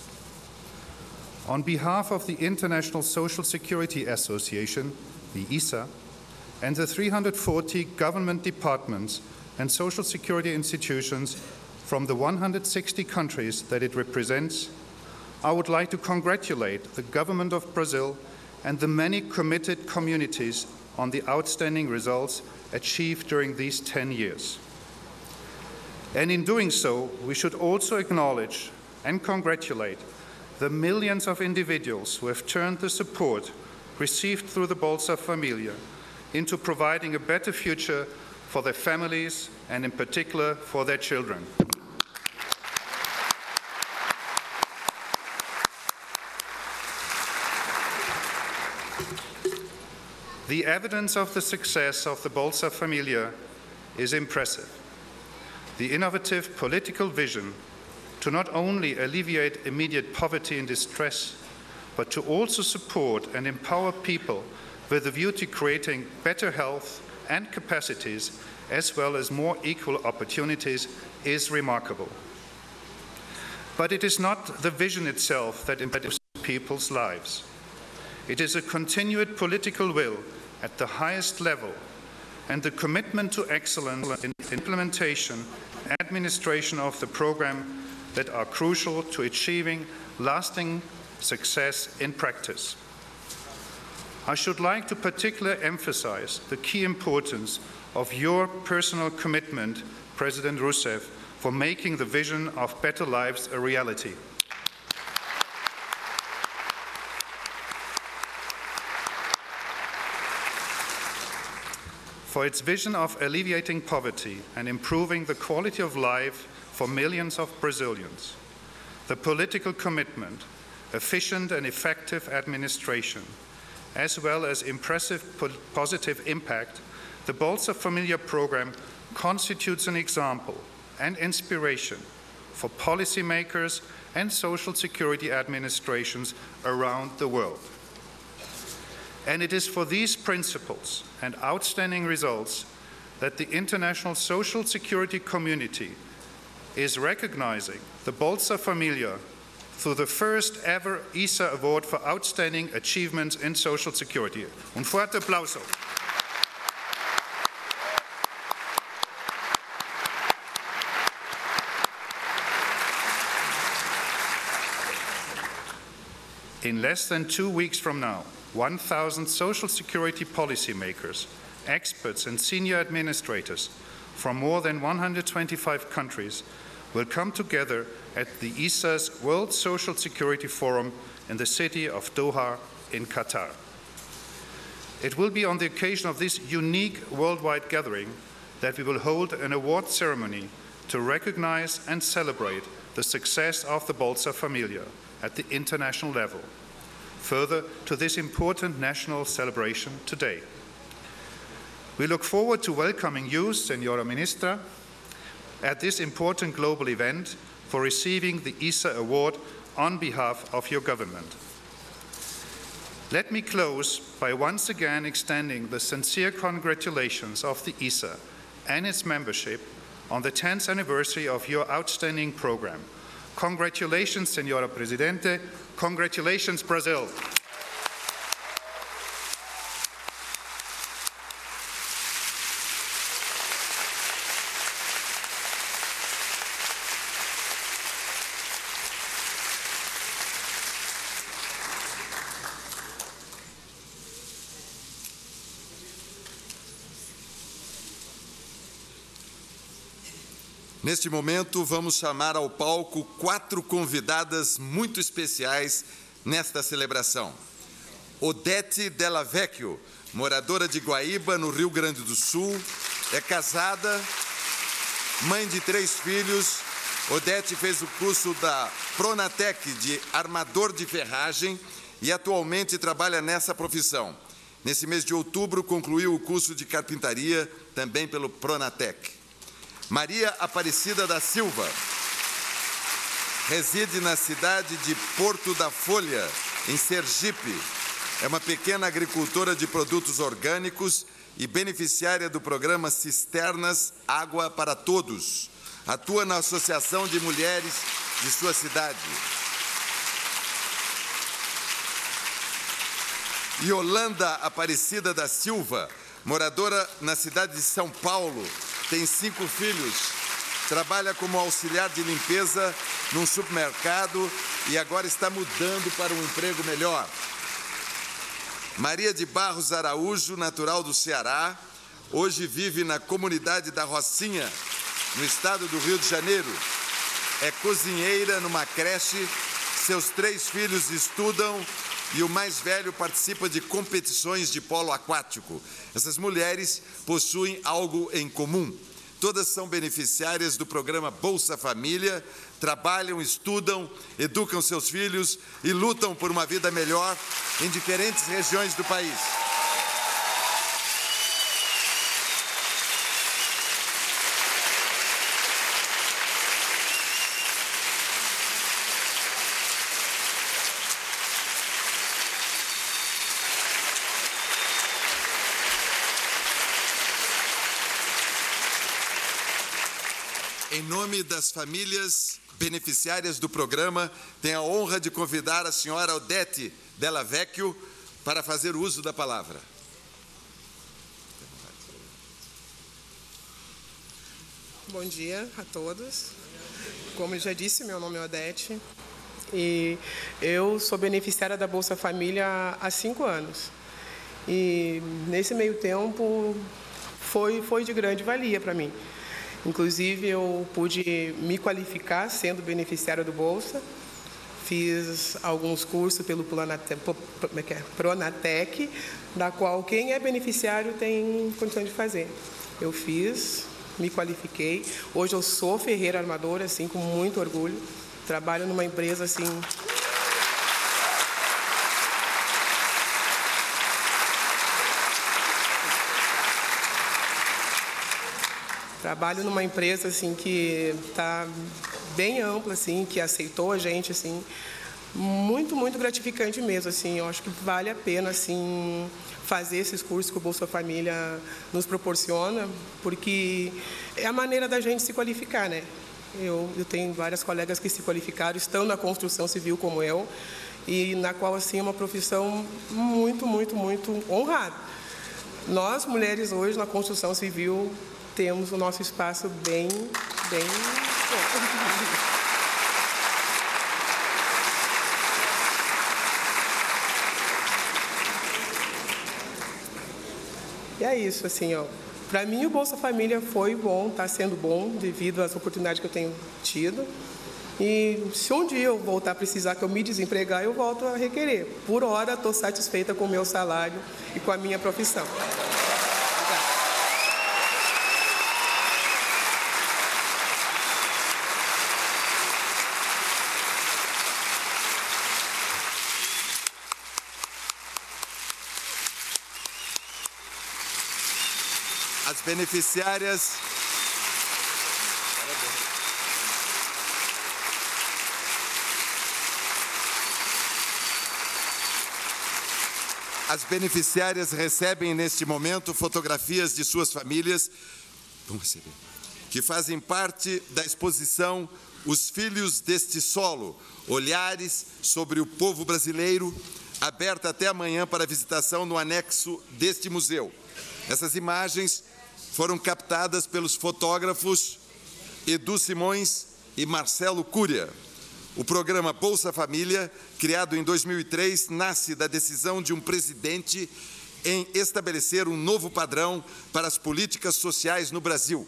On behalf of the International Social Security Association, the I S A, and the three hundred forty government departments and social security institutions from the one hundred sixty countries that it represents, I would like to congratulate the government of Brazil and the many committed communities on the outstanding results achieved during these ten years. And in doing so, we should also acknowledge and congratulate the millions of individuals who have turned the support received through the Bolsa Familia into providing a better future for their families and in particular for their children. The evidence of the success of the Bolsa Familia is impressive. The innovative political vision to not only alleviate immediate poverty and distress, but to also support and empower people with a view to creating better health and capacities, as well as more equal opportunities, is remarkable. But it is not the vision itself that improves people's lives. It is a continued political will at the highest level and the commitment to excellence in implementation and administration of the program that are crucial to achieving lasting success in practice. I should like to particularly emphasize the key importance of your personal commitment, President Rousseff, for making the vision of better lives a reality. For its vision of alleviating poverty and improving the quality of life for millions of Brazilians, the political commitment, efficient and effective administration, as well as impressive positive impact, the Bolsa Familia program constitutes an example and inspiration for policymakers and social security administrations around the world. And it is for these principles and outstanding results that the international social security community is recognizing the Bolsa Familia through the first ever I S A Award for Outstanding Achievements in Social Security. Un fuerte aplauso. In less than two weeks from now, one thousand Social Security policymakers, experts and senior administrators from more than one hundred twenty-five countries will come together at the I S A's World Social Security Forum in the city of Doha in Qatar. It will be on the occasion of this unique worldwide gathering that we will hold an award ceremony to recognize and celebrate the success of the Bolsa Familia at the international level, further to this important national celebration today. We look forward to welcoming you, Senora Ministra, at this important global event for receiving the I S A Award on behalf of your government. Let me close by once again extending the sincere congratulations of the I S A and its membership on the tenth anniversary of your outstanding program. Congratulations, Senora Presidente. Congratulations, Brazil. Neste momento, vamos chamar ao palco quatro convidadas muito especiais nesta celebração. Odete Della Vecchio, moradora de Guaíba, no Rio Grande do Sul, é casada, mãe de três filhos. Odete fez o curso da Pronatec de armador de ferragem e atualmente trabalha nessa profissão. Nesse mês de outubro, concluiu o curso de carpintaria, também pelo Pronatec. Maria Aparecida da Silva reside na cidade de Porto da Folha, em Sergipe. É uma pequena agricultora de produtos orgânicos e beneficiária do programa Cisternas Água para Todos. Atua na Associação de Mulheres de sua cidade. Yolanda Aparecida da Silva, moradora na cidade de São Paulo, tem cinco filhos, trabalha como auxiliar de limpeza num supermercado e agora está mudando para um emprego melhor. Maria de Barros Araújo, natural do Ceará, hoje vive na comunidade da Rocinha, no estado do Rio de Janeiro. É cozinheira numa creche, seus três filhos estudam e o mais velho participa de competições de polo aquático. Essas mulheres possuem algo em comum. Todas são beneficiárias do programa Bolsa Família, trabalham, estudam, educam seus filhos e lutam por uma vida melhor em diferentes regiões do país. Em nome das famílias beneficiárias do programa, tenho a honra de convidar a senhora Odete Della Vecchio para fazer uso da palavra. Bom dia a todos. Como eu já disse, meu nome é Odete e eu sou beneficiária da Bolsa Família há cinco anos. E nesse meio tempo foi, foi de grande valia para mim. Inclusive, eu pude me qualificar sendo beneficiária do Bolsa. Fiz alguns cursos pelo Pronatec, da qual quem é beneficiário tem condição de fazer. Eu fiz, me qualifiquei. Hoje eu sou ferreira armadora, assim, com muito orgulho. Trabalho numa empresa, assim... Trabalho numa empresa assim que está bem ampla, assim, que aceitou a gente, assim, muito, muito gratificante mesmo, assim. Eu acho que vale a pena, assim, fazer esses cursos que o Bolsa Família nos proporciona, porque é a maneira da gente se qualificar, né? Eu, eu tenho várias colegas que se qualificaram, estão na construção civil como eu, e na qual, assim, é uma profissão muito, muito, muito honrada. Nós, mulheres, hoje, na construção civil, temos o nosso espaço bem, bem... E é isso, assim, ó. Para mim, o Bolsa Família foi bom, está sendo bom, devido às oportunidades que eu tenho tido. E se um dia eu voltar a precisar que eu me desempregar, eu volto a requerer. Por hora, estou satisfeita com o meu salário e com a minha profissão. As beneficiárias... As beneficiárias recebem, neste momento, fotografias de suas famílias, vamos receber, que fazem parte da exposição Os Filhos deste Solo, Olhares sobre o Povo Brasileiro, aberta até amanhã para visitação no anexo deste museu. Essas imagens foram captadas pelos fotógrafos Edu Simões e Marcelo Cúria. O programa Bolsa Família, criado em dois mil e três, nasce da decisão de um presidente em estabelecer um novo padrão para as políticas sociais no Brasil.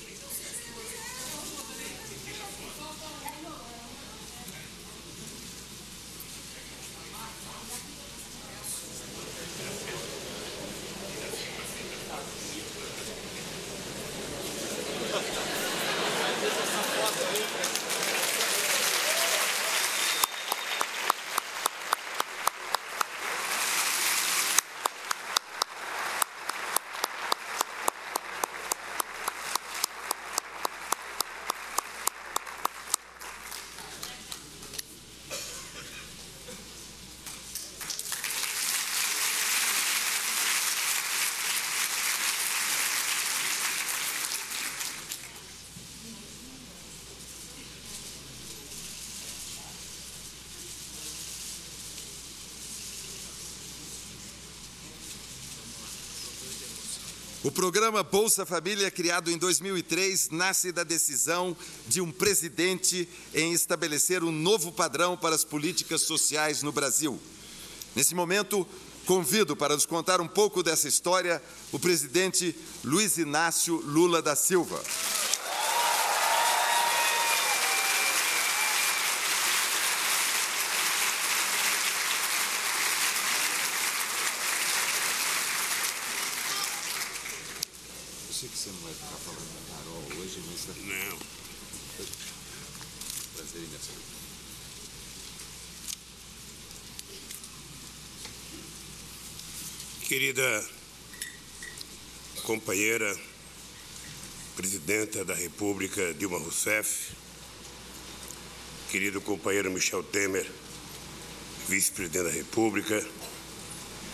O programa Bolsa Família, criado em dois mil e três, nasce da decisão de um presidente em estabelecer um novo padrão para as políticas sociais no Brasil. Nesse momento, convido para nos contar um pouco dessa história o presidente Luiz Inácio Lula da Silva. Eu sei que você não vai ficar falando da Carol hoje, mas... Não. Prazer imenso. Querida companheira, presidenta da República, Dilma Rousseff, querido companheiro Michel Temer, vice-presidente da República,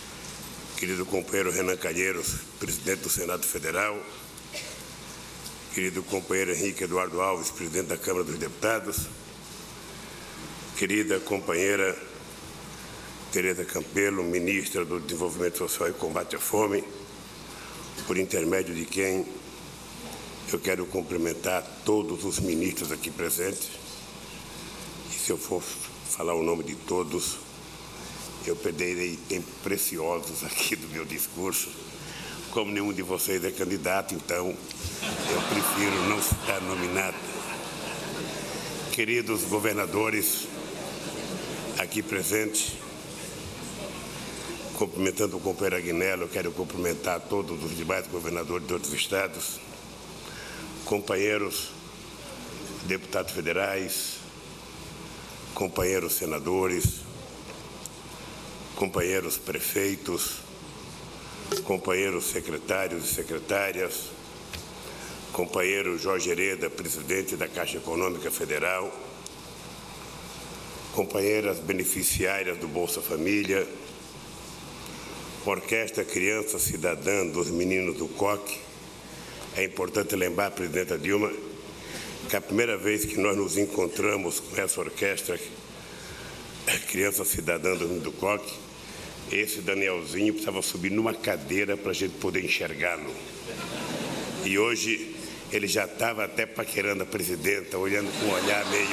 querido companheiro Renan Calheiros, presidente do Senado Federal, querido companheiro Henrique Eduardo Alves, presidente da Câmara dos Deputados, querida companheira Tereza Campelo, ministra do Desenvolvimento Social e Combate à Fome, por intermédio de quem eu quero cumprimentar todos os ministros aqui presentes. E se eu for falar o nome de todos, eu perderei tempo preciosos aqui do meu discurso. Como nenhum de vocês é candidato, então eu prefiro não citar nominado. Queridos governadores aqui presentes, cumprimentando o companheiro Agnello, eu quero cumprimentar todos os demais governadores de outros estados, companheiros deputados federais, companheiros senadores, companheiros prefeitos, companheiros secretários e secretárias, companheiro Jorge Hereda, presidente da Caixa Econômica Federal, companheiras beneficiárias do Bolsa Família, Orquestra Criança Cidadã dos Meninos do C O C. É importante lembrar, presidenta Dilma, que a primeira vez que nós nos encontramos com essa orquestra Criança Cidadã dos Meninos do C O C, esse Danielzinho precisava subir numa cadeira para a gente poder enxergá-lo. E hoje ele já estava até paquerando a presidenta, olhando com um olhar meio...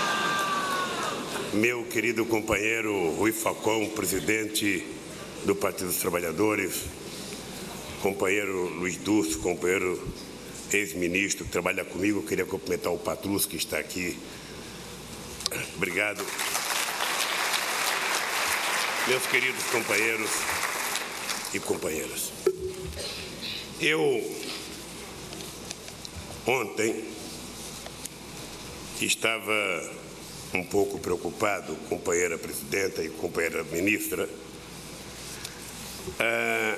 Meu querido companheiro Rui Falcão, presidente do Partido dos Trabalhadores, companheiro Luiz Dulce, companheiro ex-ministro que trabalha comigo, eu queria cumprimentar o Patrus, que está aqui. Obrigado. Meus queridos companheiros e companheiras, eu ontem estava um pouco preocupado, companheira presidenta e companheira ministra, ah,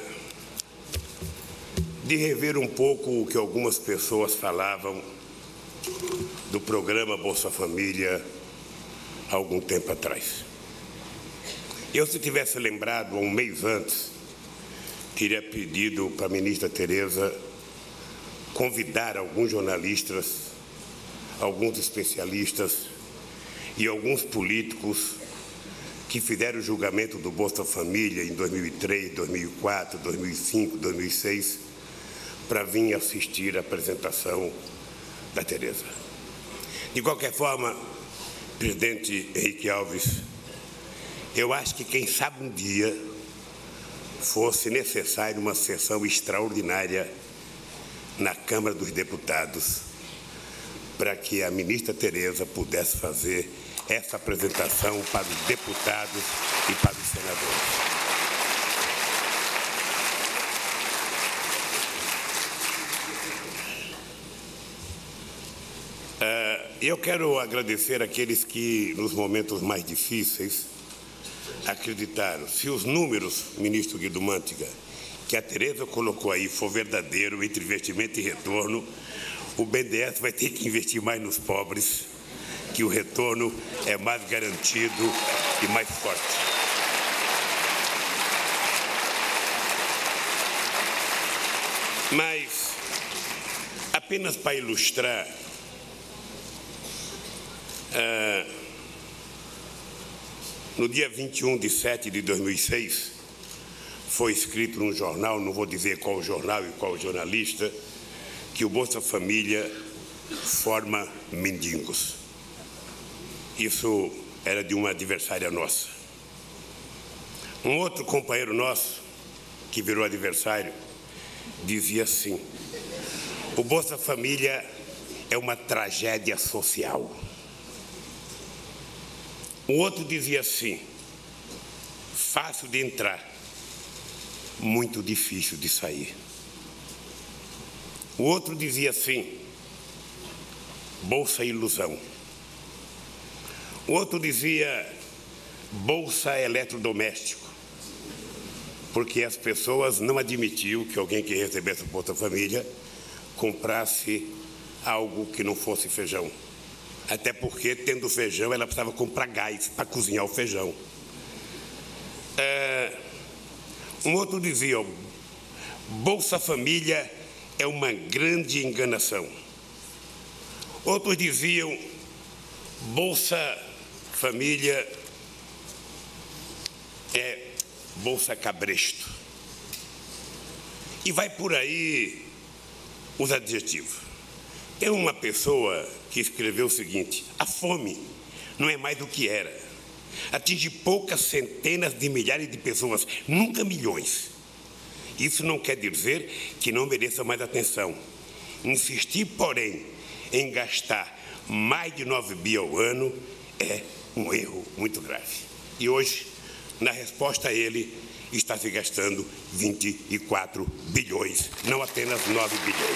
de rever um pouco o que algumas pessoas falavam do programa Bolsa Família há algum tempo atrás. Eu, se tivesse lembrado um mês antes, teria pedido para a ministra Tereza convidar alguns jornalistas, alguns especialistas e alguns políticos que fizeram o julgamento do Bolsa Família em dois mil e três, dois mil e quatro, dois mil e cinco, dois mil e seis, para vir assistir a apresentação da Tereza. De qualquer forma, presidente Henrique Alves, eu acho que, quem sabe, um dia fosse necessário uma sessão extraordinária na Câmara dos Deputados para que a ministra Tereza pudesse fazer essa apresentação para os deputados e para os senadores. Uh, eu quero agradecer àqueles que, nos momentos mais difíceis, acreditaram. Se os números, ministro Guido Mantega, que a Tereza colocou aí for verdadeiro entre investimento e retorno, o B N D E S vai ter que investir mais nos pobres, que o retorno é mais garantido e mais forte. Mas, apenas para ilustrar, uh, no dia vinte e um de setembro de dois mil e seis, foi escrito num jornal, não vou dizer qual jornal e qual jornalista, que o Bolsa Família forma mendigos. Isso era de uma adversária nossa. Um outro companheiro nosso, que virou adversário, dizia assim: o Bolsa Família é uma tragédia social. O outro dizia assim: fácil de entrar, muito difícil de sair. O outro dizia assim: bolsa ilusão. O outro dizia: bolsa eletrodoméstico, porque as pessoas não admitiam que alguém que recebesse o Bolsa Família comprasse algo que não fosse feijão. Até porque, tendo feijão, ela precisava comprar gás para cozinhar o feijão. É, um outro dizia: Bolsa Família é uma grande enganação. Outros diziam Bolsa Família é Bolsa Cabresto. E vai por aí os adjetivos. Tem uma pessoa que escreveu o seguinte: a fome não é mais do que era. Atinge poucas centenas de milhares de pessoas, nunca milhões. Isso não quer dizer que não mereça mais atenção. Insistir, porém, em gastar mais de nove bi ao ano é um erro muito grave. E hoje, na resposta a ele, está se gastando vinte e quatro bilhões, não apenas nove bilhões.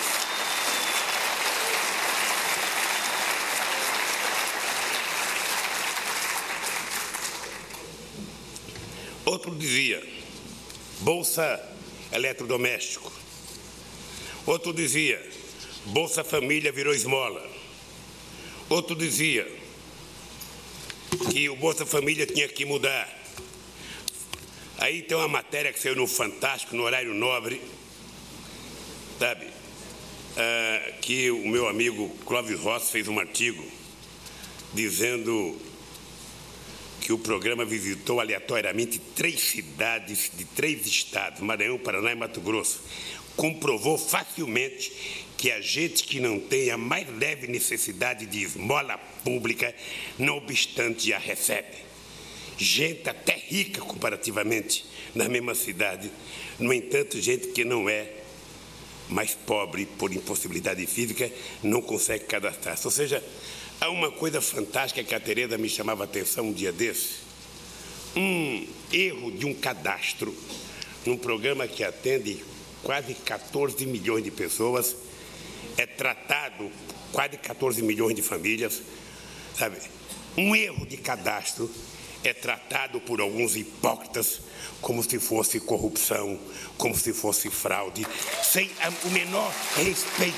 Outro dizia, Bolsa Eletrodoméstico. Outro dizia, Bolsa Família virou esmola. Outro dizia que o Bolsa Família tinha que mudar. Aí tem uma matéria que saiu no Fantástico, no horário nobre, sabe? Ah, que o meu amigo Clóvis Rossi fez um artigo dizendo que o programa visitou aleatoriamente três cidades de três estados, Maranhão, Paraná e Mato Grosso. Comprovou facilmente que a gente que não tem a mais leve necessidade de esmola pública, não obstante, a recebe. Gente até rica comparativamente na mesma cidade, no entanto, gente que não é mais pobre por impossibilidade física, não consegue cadastrar-se. Ou seja, há uma coisa fantástica que a Tereza me chamava a atenção um dia desse, um erro de um cadastro num programa que atende quase quatorze milhões de pessoas, é tratado quase quatorze milhões de famílias, sabe? Um erro de cadastro é tratado por alguns hipócritas como se fosse corrupção, como se fosse fraude, sem o menor respeito.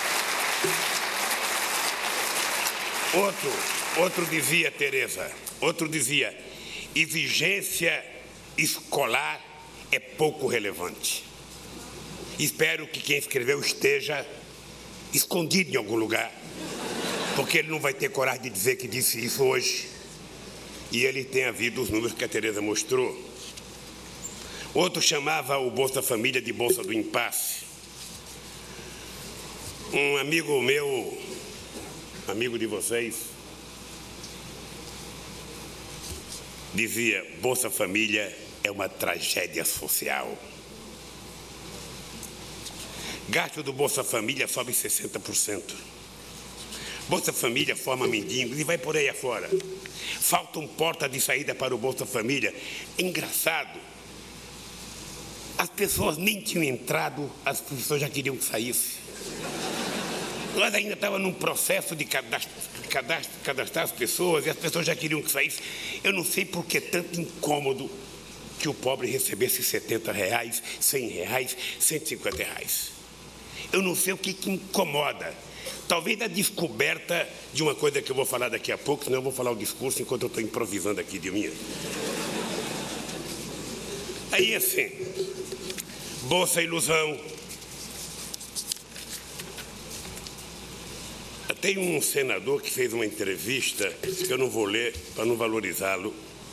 Outro, outro dizia, Tereza, outro dizia, exigência escolar é pouco relevante. Espero que quem escreveu esteja escondido em algum lugar, porque ele não vai ter coragem de dizer que disse isso hoje. E ele tem havido os números que a Tereza mostrou. Outro chamava o Bolsa Família de Bolsa do Impasse. Um amigo meu, amigo de vocês, dizia, Bolsa Família é uma tragédia social. Gasto do Bolsa Família sobe sessenta por cento. Bolsa Família forma mendigos e vai por aí afora. Falta um porta de saída para o Bolsa Família. É engraçado. As pessoas nem tinham entrado, as pessoas já queriam que saísse. Nós ainda estávamos num processo de cadastro, cadastro, cadastrar as pessoas e as pessoas já queriam que saísse. Eu não sei por que tanto incômodo que o pobre recebesse setenta reais, cem reais, cento e cinquenta reais. Eu não sei o que, que incomoda. Talvez a descoberta de uma coisa que eu vou falar daqui a pouco, senão eu vou falar o discurso enquanto eu estou improvisando aqui de minha. Aí assim, Bolsa Ilusão. Tem um senador que fez uma entrevista, que eu não vou ler para não valorizá-lo,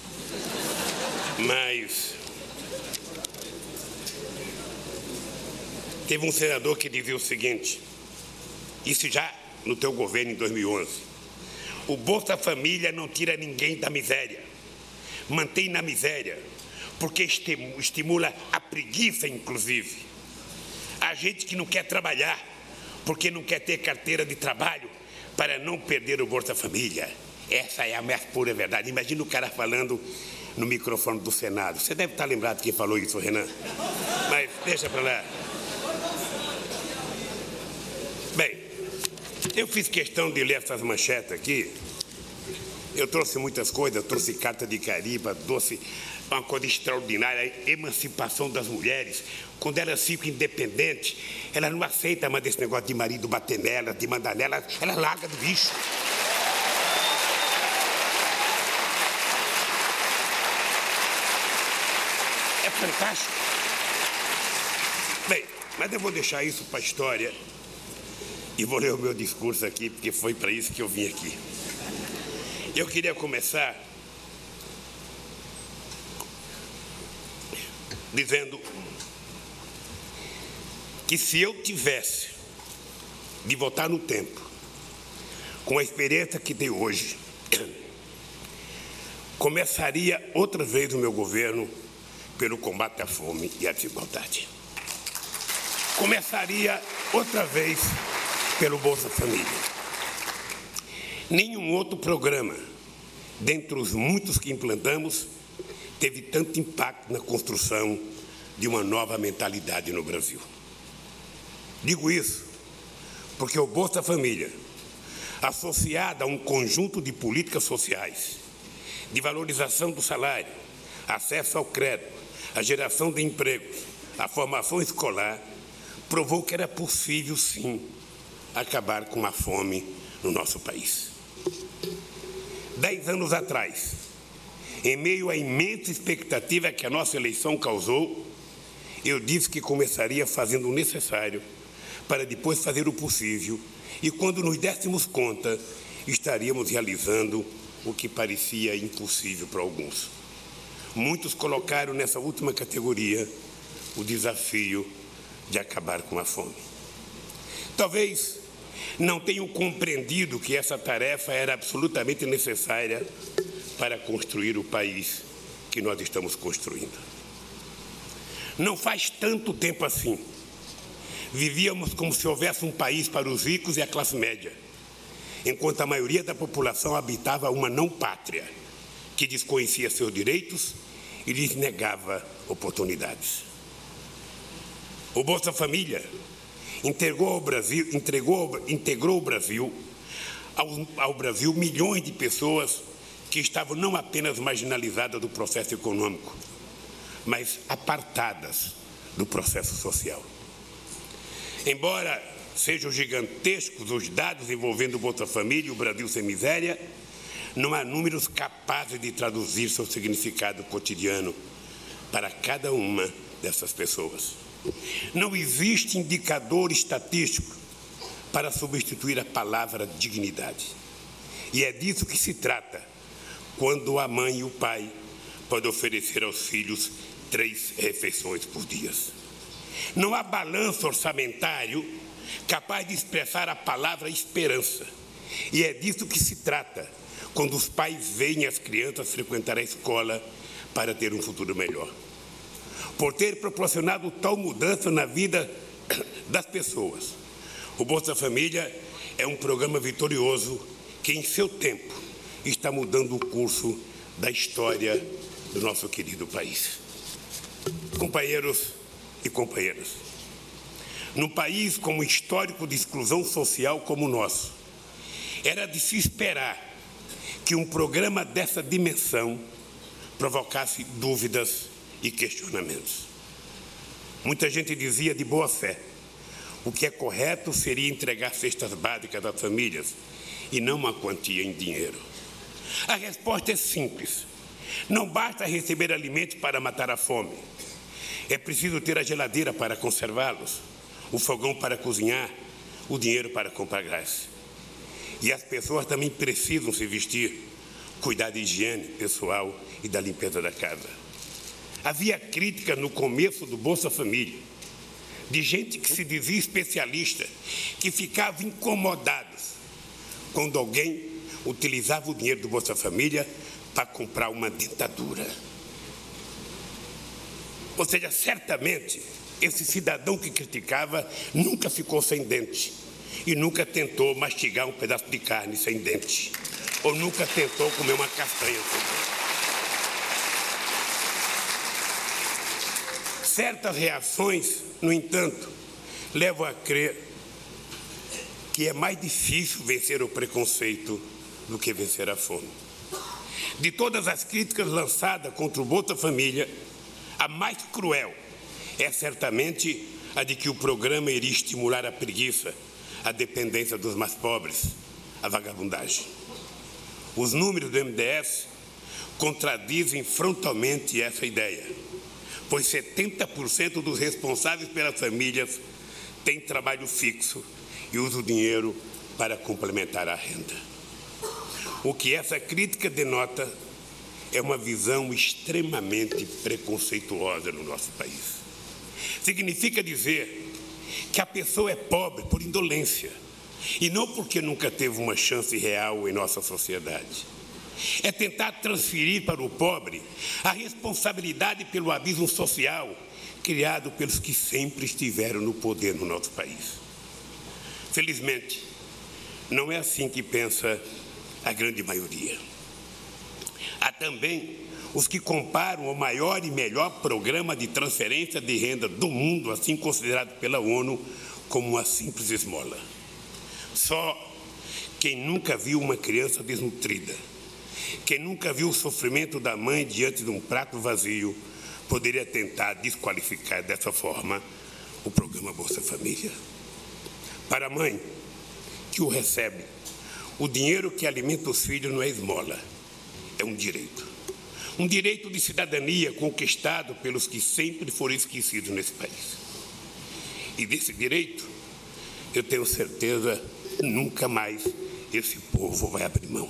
mas teve um senador que dizia o seguinte, isso já no teu governo em dois mil e onze, o Bolsa Família não tira ninguém da miséria, mantém na miséria, porque estimula a preguiça, inclusive. A gente que não quer trabalhar, porque não quer ter carteira de trabalho, para não perder o Bolsa Família. Essa é a mais pura verdade. Imagina o cara falando no microfone do Senado. Você deve estar lembrado quem falou isso, Renan. Mas deixa para lá. Bem, eu fiz questão de ler essas manchetes aqui. Eu trouxe muitas coisas, eu trouxe carta de Caribe, trouxe uma coisa extraordinária, a emancipação das mulheres. Quando elas ficam independentes, elas não aceitam mais esse negócio de marido bater nelas, de mandar nelas, elas largam do bicho. É fantástico. Bem, mas eu vou deixar isso para a história. e vou ler o meu discurso aqui, porque foi para isso que eu vim aqui. Eu queria começar dizendo que se eu tivesse de voltar no tempo, com a experiência que tenho hoje, começaria outra vez o meu governo pelo combate à fome e à desigualdade. Começaria outra vez pelo Bolsa Família. Nenhum outro programa, dentre os muitos que implantamos, teve tanto impacto na construção de uma nova mentalidade no Brasil. Digo isso porque o Bolsa Família, associado a um conjunto de políticas sociais, de valorização do salário, acesso ao crédito, a geração de empregos, a formação escolar, provou que era possível, sim, acabar com a fome no nosso país. Dez anos atrás, em meio à imensa expectativa que a nossa eleição causou, eu disse que começaria fazendo o necessário para depois fazer o possível e, quando nos dessemos conta, estaríamos realizando o que parecia impossível para alguns. Muitos colocaram nessa última categoria o desafio de acabar com a fome. Talvez não tenham compreendido que essa tarefa era absolutamente necessária para construir o país que nós estamos construindo. Não faz tanto tempo assim. Vivíamos como se houvesse um país para os ricos e a classe média, enquanto a maioria da população habitava uma não-pátria, que desconhecia seus direitos e lhes negava oportunidades. O Bolsa Família entregou ao Brasil, entregou, integrou o Brasil ao, ao Brasil milhões de pessoas que estavam não apenas marginalizadas do processo econômico, mas apartadas do processo social. Embora sejam gigantescos os dados envolvendo o Bolsa Família e o Brasil sem miséria, não há números capazes de traduzir seu significado cotidiano para cada uma dessas pessoas. Não existe indicador estatístico para substituir a palavra dignidade. E é disso que se trata quando a mãe e o pai podem oferecer aos filhos três refeições por dia. Não há balanço orçamentário capaz de expressar a palavra esperança. E é disso que se trata quando os pais veem as crianças frequentar a escola para ter um futuro melhor. Por ter proporcionado tal mudança na vida das pessoas, o Bolsa Família é um programa vitorioso que, em seu tempo, está mudando o curso da história do nosso querido país. Companheiros e companheiras, num país com um histórico de exclusão social como o nosso, era de se esperar que um programa dessa dimensão provocasse dúvidas e questionamentos. Muita gente dizia de boa fé: o que é correto seria entregar cestas básicas às famílias e não uma quantia em dinheiro. A resposta é simples: não basta receber alimentos para matar a fome. É preciso ter a geladeira para conservá-los, o fogão para cozinhar, o dinheiro para comprar gás. E as pessoas também precisam se vestir, cuidar da higiene pessoal e da limpeza da casa. Havia crítica no começo do Bolsa Família, de gente que se dizia especialista, que ficava incomodados quando alguém utilizava o dinheiro do Bolsa Família para comprar uma dentadura. Ou seja, certamente, esse cidadão que criticava nunca ficou sem dente e nunca tentou mastigar um pedaço de carne sem dente, ou nunca tentou comer uma castanha sem dente. Certas reações, no entanto, levam a crer que é mais difícil vencer o preconceito do que vencer a fome. De todas as críticas lançadas contra o Bolsa Família, a mais cruel é certamente a de que o programa iria estimular a preguiça, a dependência dos mais pobres, a vagabundagem. Os números do M D S contradizem frontalmente essa ideia, pois setenta por cento dos responsáveis pelas famílias têm trabalho fixo e usa o dinheiro para complementar a renda. O que essa crítica denota é uma visão extremamente preconceituosa no nosso país. Significa dizer que a pessoa é pobre por indolência e não porque nunca teve uma chance real em nossa sociedade. É tentar transferir para o pobre a responsabilidade pelo abismo social criado pelos que sempre estiveram no poder no nosso país. Felizmente, não é assim que pensa a grande maioria. Há também os que comparam o maior e melhor programa de transferência de renda do mundo, assim considerado pela ONU, como uma simples esmola. Só quem nunca viu uma criança desnutrida, quem nunca viu o sofrimento da mãe diante de um prato vazio, poderia tentar desqualificar dessa forma o programa Bolsa Família. Para a mãe que o recebe, o dinheiro que alimenta os filhos não é esmola, é um direito. Um direito de cidadania conquistado pelos que sempre foram esquecidos nesse país. E desse direito, eu tenho certeza, nunca mais esse povo vai abrir mão.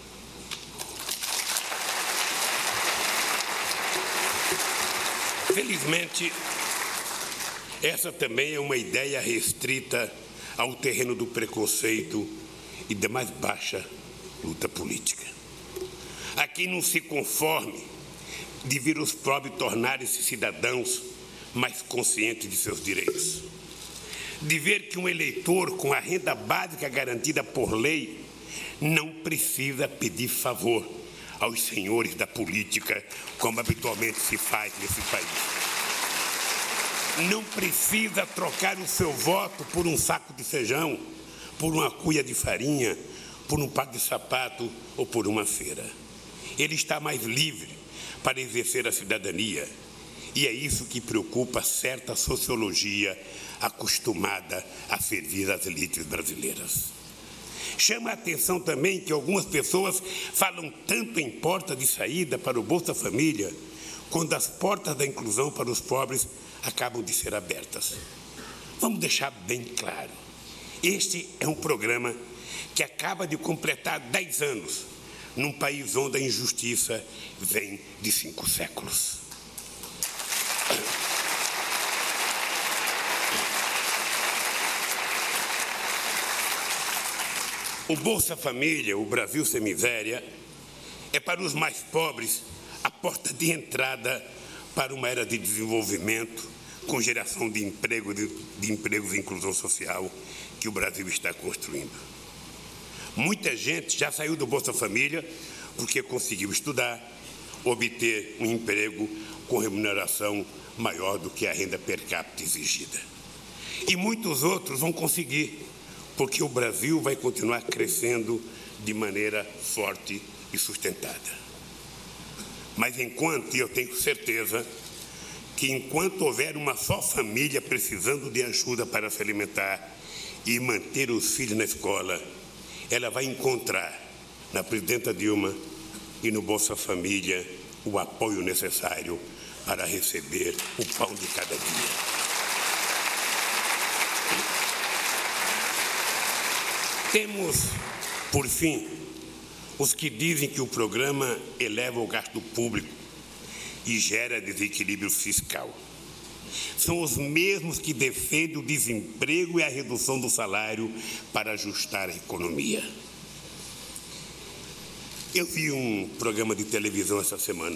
Felizmente, essa também é uma ideia restrita ao terreno do preconceito e da mais baixa luta política. A quem não se conforme de ver os pobres tornarem-se cidadãos mais conscientes de seus direitos. De ver que um eleitor com a renda básica garantida por lei não precisa pedir favor aos senhores da política, como habitualmente se faz nesse país. Não precisa trocar o seu voto por um saco de feijão, por uma cuia de farinha, por um par de sapato ou por uma feira. Ele está mais livre para exercer a cidadania. E é isso que preocupa certa sociologia acostumada a servir as elites brasileiras. Chama a atenção também que algumas pessoas falam tanto em porta de saída para o Bolsa Família, quando as portas da inclusão para os pobres acabam de ser abertas. Vamos deixar bem claro, este é um programa que acaba de completar dez anos, num país onde a injustiça vem de cinco séculos. O Bolsa Família, o Brasil Sem Miséria, é para os mais pobres a porta de entrada para uma era de desenvolvimento, com geração de, emprego, de, de empregos e inclusão social que o Brasil está construindo. Muita gente já saiu do Bolsa Família porque conseguiu estudar, obter um emprego com remuneração maior do que a renda per capita exigida. E muitos outros vão conseguir, porque o Brasil vai continuar crescendo de maneira forte e sustentada. Mas enquanto, e eu tenho certeza, que enquanto houver uma só família precisando de ajuda para se alimentar e manter os filhos na escola, ela vai encontrar na presidenta Dilma e no Bolsa Família o apoio necessário para receber o pão de cada dia. Temos, por fim, os que dizem que o programa eleva o gasto público e gera desequilíbrio fiscal. São os mesmos que defendem o desemprego e a redução do salário para ajustar a economia. Eu vi um programa de televisão essa semana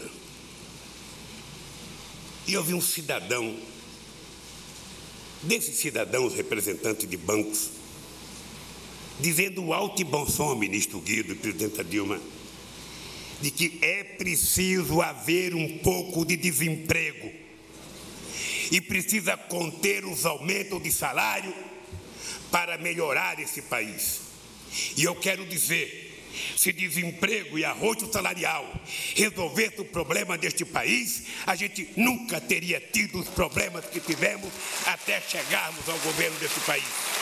e eu vi um cidadão, desses cidadãos representantes de bancos, dizendo alto e bom som ao ministro Guido e presidenta Dilma, de que é preciso haver um pouco de desemprego e precisa conter os aumentos de salário para melhorar esse país. E eu quero dizer, se desemprego e arrojo salarial resolvesse o problema deste país, a gente nunca teria tido os problemas que tivemos até chegarmos ao governo desse país.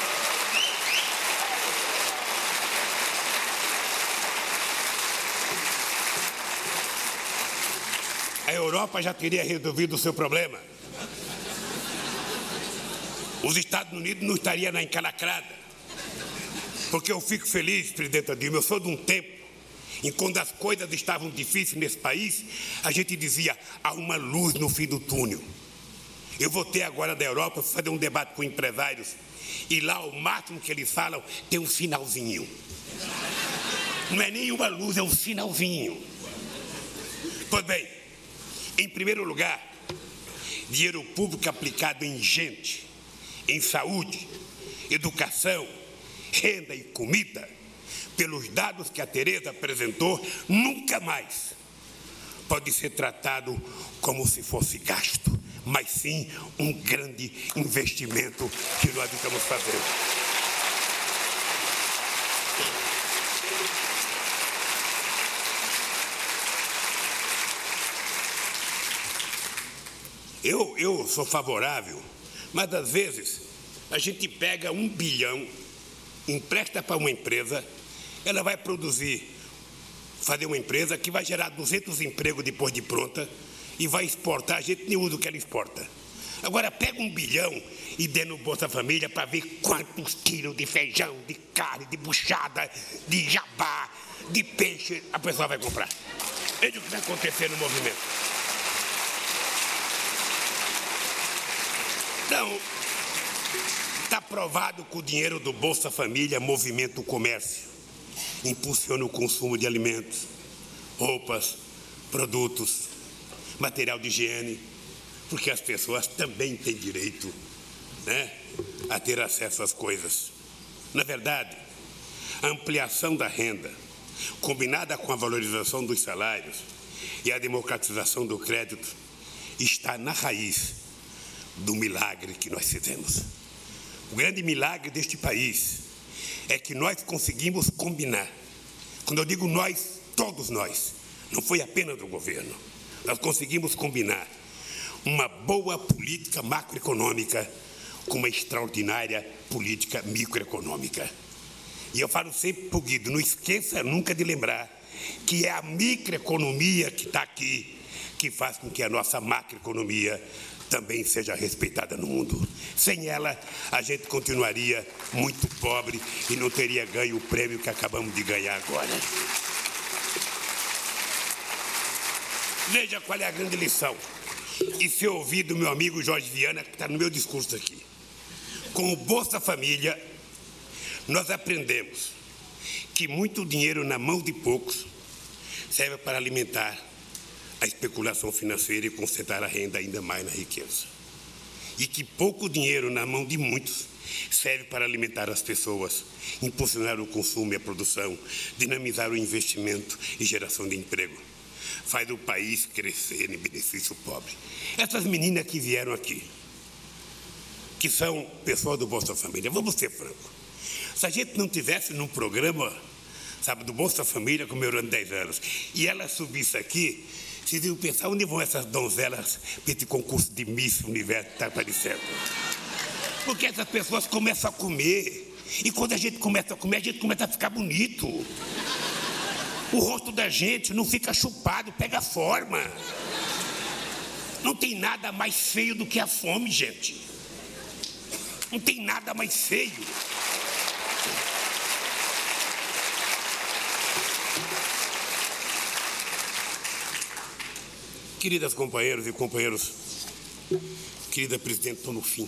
A Europa já teria resolvido o seu problema. Os Estados Unidos não estariam na encalacrada. Porque eu fico feliz, presidenta Dilma, eu sou de um tempo em que, quando as coisas estavam difíceis nesse país, a gente dizia, há uma luz no fim do túnel. Eu voltei agora da Europa fazer um debate com empresários e lá o máximo que eles falam tem um sinalzinho. Não é nenhuma luz, é um sinalzinho. Pois bem, em primeiro lugar, dinheiro público aplicado em gente, em saúde, educação, renda e comida, pelos dados que a Tereza apresentou, nunca mais pode ser tratado como se fosse gasto, mas sim um grande investimento que nós estamos fazendo. Eu, eu sou favorável, mas às vezes a gente pega um bilhão, empresta para uma empresa, ela vai produzir, fazer uma empresa que vai gerar duzentos empregos depois de pronta e vai exportar, a gente nem usa o que ela exporta. Agora pega um bilhão e dê no Bolsa Família para ver quantos quilos de feijão, de carne, de buchada, de jabá, de peixe a pessoa vai comprar. Veja o que vai acontecer no movimento. Então, está provado que o dinheiro do Bolsa Família movimenta o comércio, impulsiona o consumo de alimentos, roupas, produtos, material de higiene, porque as pessoas também têm direito, né, a ter acesso às coisas. Na verdade, a ampliação da renda, combinada com a valorização dos salários e a democratização do crédito, está na raiz do milagre que nós fizemos. O grande milagre deste país é que nós conseguimos combinar. Quando eu digo nós, todos nós, não foi apenas do governo. Nós conseguimos combinar uma boa política macroeconômica com uma extraordinária política microeconômica. E eu falo sempre para o Guido, não esqueça nunca de lembrar que é a microeconomia que está aqui que faz com que a nossa macroeconomia também seja respeitada no mundo. Sem ela, a gente continuaria muito pobre e não teria ganho o prêmio que acabamos de ganhar agora. Veja qual é a grande lição. E se eu ouvir do meu amigo Jorge Viana, que está no meu discurso aqui. Com o Bolsa Família, nós aprendemos que muito dinheiro na mão de poucos serve para alimentar a especulação financeira e concentrar a renda ainda mais na riqueza. E que pouco dinheiro na mão de muitos serve para alimentar as pessoas, impulsionar o consumo e a produção, dinamizar o investimento e geração de emprego. Faz o país crescer em benefício pobre. Essas meninas que vieram aqui, que são pessoas do Bolsa Família, vamos ser francos. Se a gente não tivesse num programa, sabe, do Bolsa Família, comemorando dez anos, e ela subisse aqui, vocês iam pensar onde vão essas donzelas para esse concurso de Miss Universo que está aparecendo. Porque essas pessoas começam a comer. E quando a gente começa a comer, a gente começa a ficar bonito. O rosto da gente não fica chupado, pega forma. Não tem nada mais feio do que a fome, gente. Não tem nada mais feio. Queridas companheiras e companheiros, querida presidente, estou no fim.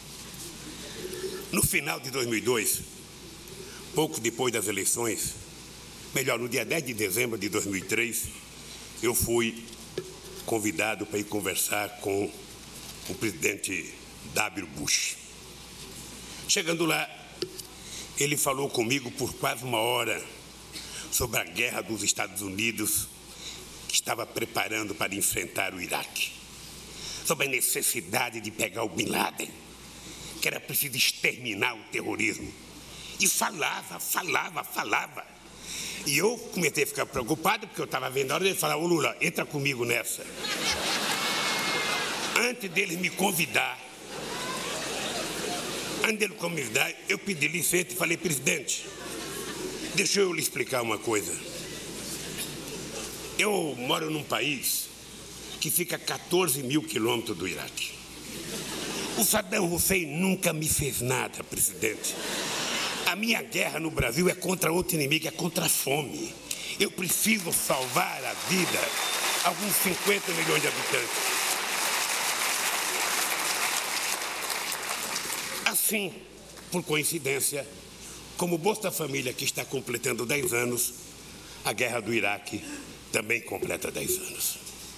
No final de dois mil e dois, pouco depois das eleições, melhor, no dia dez de dezembro de dois mil e três, eu fui convidado para ir conversar com o presidente W. Bush. Chegando lá, ele falou comigo por quase uma hora sobre a guerra dos Estados Unidos que estava preparando para enfrentar o Iraque, sobre a necessidade de pegar o Bin Laden, que era preciso exterminar o terrorismo. E falava, falava, falava. E eu comecei a ficar preocupado, porque eu estava vendo a hora dele falar, ô Lula, entra comigo nessa. Antes dele me convidar, antes dele me convidar, eu pedi licença e falei, presidente, deixa eu lhe explicar uma coisa. Eu moro num país que fica a quatorze mil quilômetros do Iraque. O Saddam Hussein nunca me fez nada, presidente. A minha guerra no Brasil é contra outro inimigo, é contra a fome. Eu preciso salvar a vida a alguns cinquenta milhões de habitantes. Assim, por coincidência, como o Bolsa Família, que está completando dez anos, a guerra do Iraque também completa dez anos.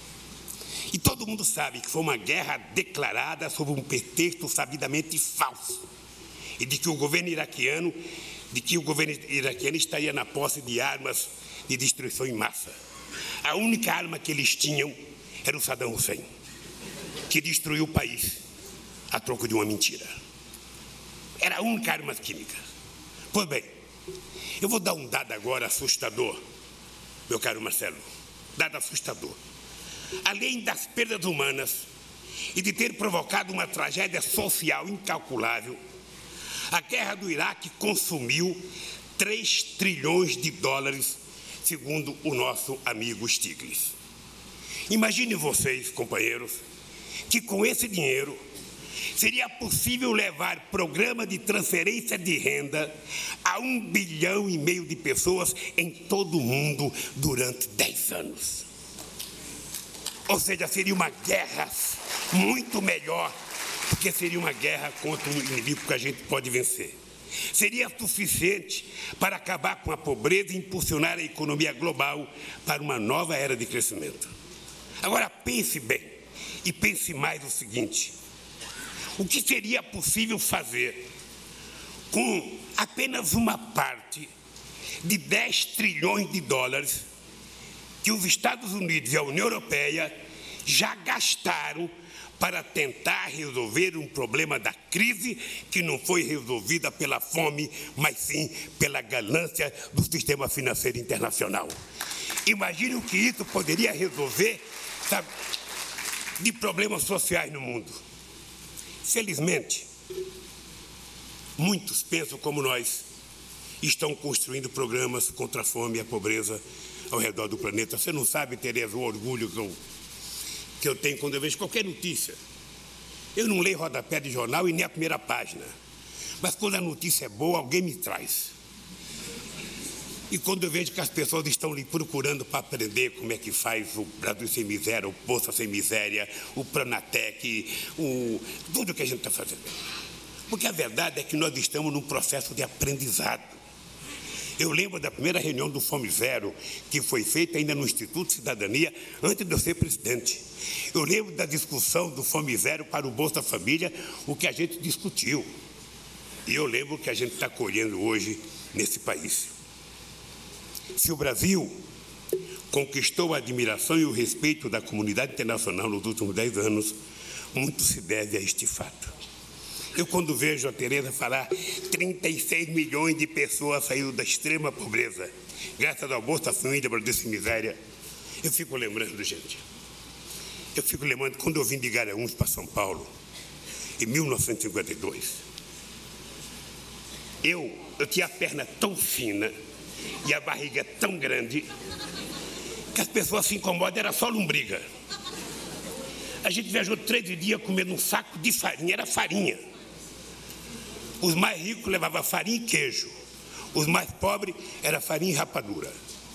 E todo mundo sabe que foi uma guerra declarada sob um pretexto sabidamente falso. E de que o governo iraquiano, de que o governo iraquiano estaria na posse de armas de destruição em massa. A única arma que eles tinham era o Saddam Hussein, que destruiu o país a troco de uma mentira. Era a única arma química. Pois bem, eu vou dar um dado agora assustador, meu caro Marcelo, dado assustador. Além das perdas humanas e de ter provocado uma tragédia social incalculável, a guerra do Iraque consumiu três trilhões de dólares, segundo o nosso amigo Stiglitz. Imaginem vocês, companheiros, que com esse dinheiro seria possível levar programa de transferência de renda a um bilhão e meio de pessoas em todo o mundo durante dez anos. Ou seja, seria uma guerra muito melhor, porque seria uma guerra contra um inimigo que a gente pode vencer. Seria suficiente para acabar com a pobreza e impulsionar a economia global para uma nova era de crescimento. Agora, pense bem e pense mais o seguinte: o que seria possível fazer com apenas uma parte de dez trilhões de dólares que os Estados Unidos e a União Europeia já gastaram para tentar resolver um problema da crise que não foi resolvida pela fome, mas sim pela ganância do sistema financeiro internacional. Imagine o que isso poderia resolver, sabe, de problemas sociais no mundo. Felizmente, muitos pensam como nós, estão construindo programas contra a fome e a pobreza ao redor do planeta. Você não sabe, Tereza, o orgulho que eu, que eu tenho quando eu vejo qualquer notícia. Eu não leio rodapé de jornal e nem a primeira página. Mas quando a notícia é boa, alguém me traz. E quando eu vejo que as pessoas estão lhe procurando para aprender como é que faz o Brasil Sem Miséria, o Bolsa Sem Miséria, o Pronatec, o... tudo que a gente está fazendo. Porque a verdade é que nós estamos num processo de aprendizado. Eu lembro da primeira reunião do Fome Zero, que foi feita ainda no Instituto de Cidadania, antes de eu ser presidente. Eu lembro da discussão do Fome Zero para o Bolsa Família, o que a gente discutiu. E eu lembro o que a gente está colhendo hoje nesse país. Se o Brasil conquistou a admiração e o respeito da comunidade internacional nos últimos dez anos, muito se deve a este fato. Eu, quando vejo a Tereza falar trinta e seis milhões de pessoas saíram da extrema pobreza, graças ao Bolsa Família, Brasil Sem Miséria, eu fico lembrando, gente. Eu fico lembrando quando eu vim de Garanhuns para São Paulo, em mil novecentos e cinquenta e dois. Eu, eu tinha a perna tão fina e a barriga tão grande que as pessoas se incomodam, era só lombriga. A gente viajou três dias comendo um saco de farinha, era farinha. Os mais ricos levavam farinha e queijo. Os mais pobres era farinha e rapadura.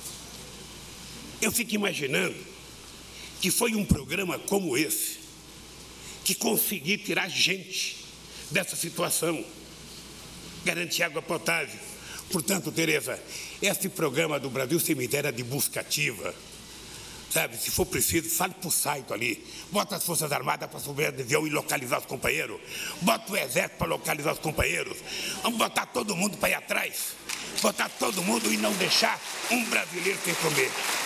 Eu fico imaginando que foi um programa como esse que conseguiu tirar gente dessa situação, garantir água potável. Portanto, Tereza, esse programa do Brasil Sem Miséria é de busca ativa. Sabe, se for preciso, fale para o Saito ali. Bota as Forças Armadas para subir de avião e localizar os companheiros. Bota o Exército para localizar os companheiros. Vamos botar todo mundo para ir atrás. Botar todo mundo e não deixar um brasileiro sem comer.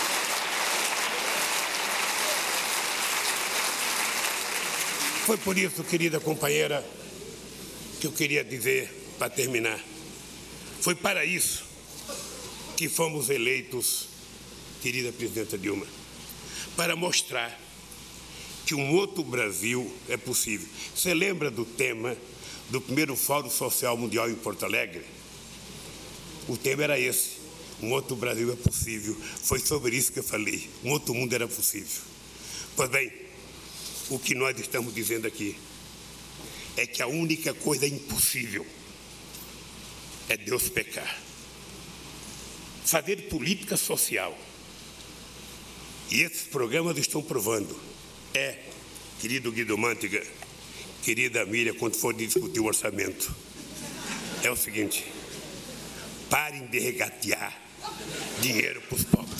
Foi por isso, querida companheira, que eu queria dizer, para terminar. Foi para isso que fomos eleitos, querida presidenta Dilma, para mostrar que um outro Brasil é possível. Você lembra do tema do primeiro Fórum Social Mundial em Porto Alegre? O tema era esse, um outro Brasil é possível. Foi sobre isso que eu falei, um outro mundo era possível. Pois bem, o que nós estamos dizendo aqui é que a única coisa impossível é Deus pecar. Fazer política social. E esses programas estão provando. É, querido Guido Mantega, querida Miriam, quando for discutir o orçamento, é o seguinte: parem de regatear dinheiro para os pobres.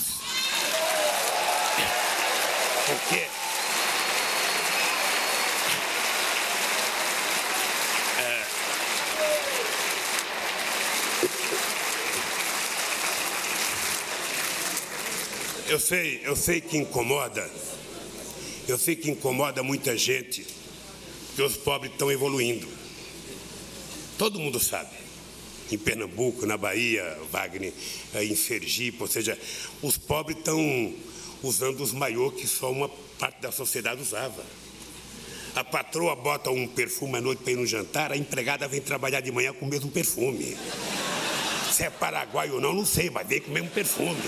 Porque é, eu sei, eu sei que incomoda, eu sei que incomoda muita gente, que os pobres estão evoluindo. Todo mundo sabe. Em Pernambuco, na Bahia, Wagner, em Sergipe, ou seja, os pobres estão usando os maiô que só uma parte da sociedade usava. A patroa bota um perfume à noite para ir no jantar, a empregada vem trabalhar de manhã com o mesmo perfume. Se é paraguaio ou não, não sei, mas vem com o mesmo perfume.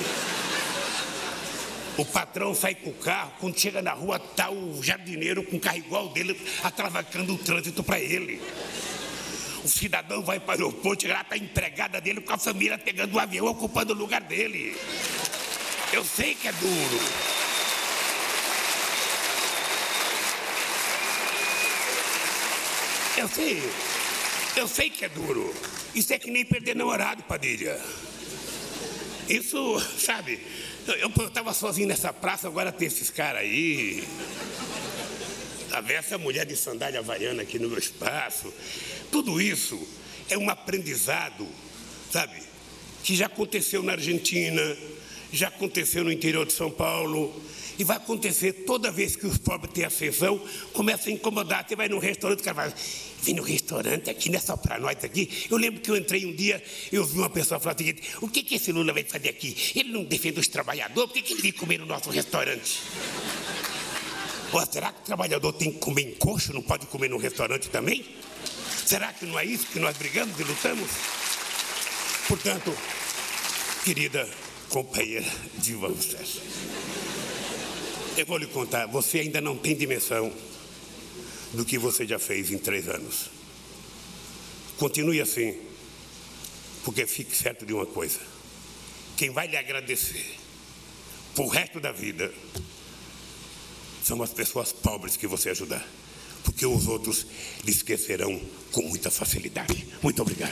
O patrão sai com o carro, quando chega na rua, está o jardineiro com o carro igual dele, atravessando o trânsito para ele. O cidadão vai para o aeroporto, chega lá, está a empregada dele com a família pegando o avião, ocupando o lugar dele. Eu sei que é duro. Eu sei, eu sei que é duro. Isso é que nem perder namorado, Padilha. Isso, sabe, eu estava sozinho nessa praça, agora tem esses caras aí. A ver essa mulher de sandália havaiana aqui no meu espaço. Tudo isso é um aprendizado, sabe, que já aconteceu na Argentina, já aconteceu no interior de São Paulo, e vai acontecer toda vez que os pobres têm ascensão, começa a incomodar. Você vai num restaurante, o cara vai, vem no restaurante aqui, não é só para nós aqui. Eu lembro que eu entrei um dia, eu vi uma pessoa falar o seguinte: o que, que esse Lula vai fazer aqui? Ele não defende os trabalhadores, por que, que ele vem comer no nosso restaurante? Pô, será que o trabalhador tem que comer em coxo, não pode comer no restaurante também? Será que não é isso que nós brigamos e lutamos? Portanto, querida companheira Dilma Rousseff, eu vou lhe contar, você ainda não tem dimensão do que você já fez em três anos. Continue assim, porque fique certo de uma coisa: quem vai lhe agradecer pro resto da vida são as pessoas pobres que você ajudar, porque os outros lhe esquecerão com muita facilidade. Muito obrigado.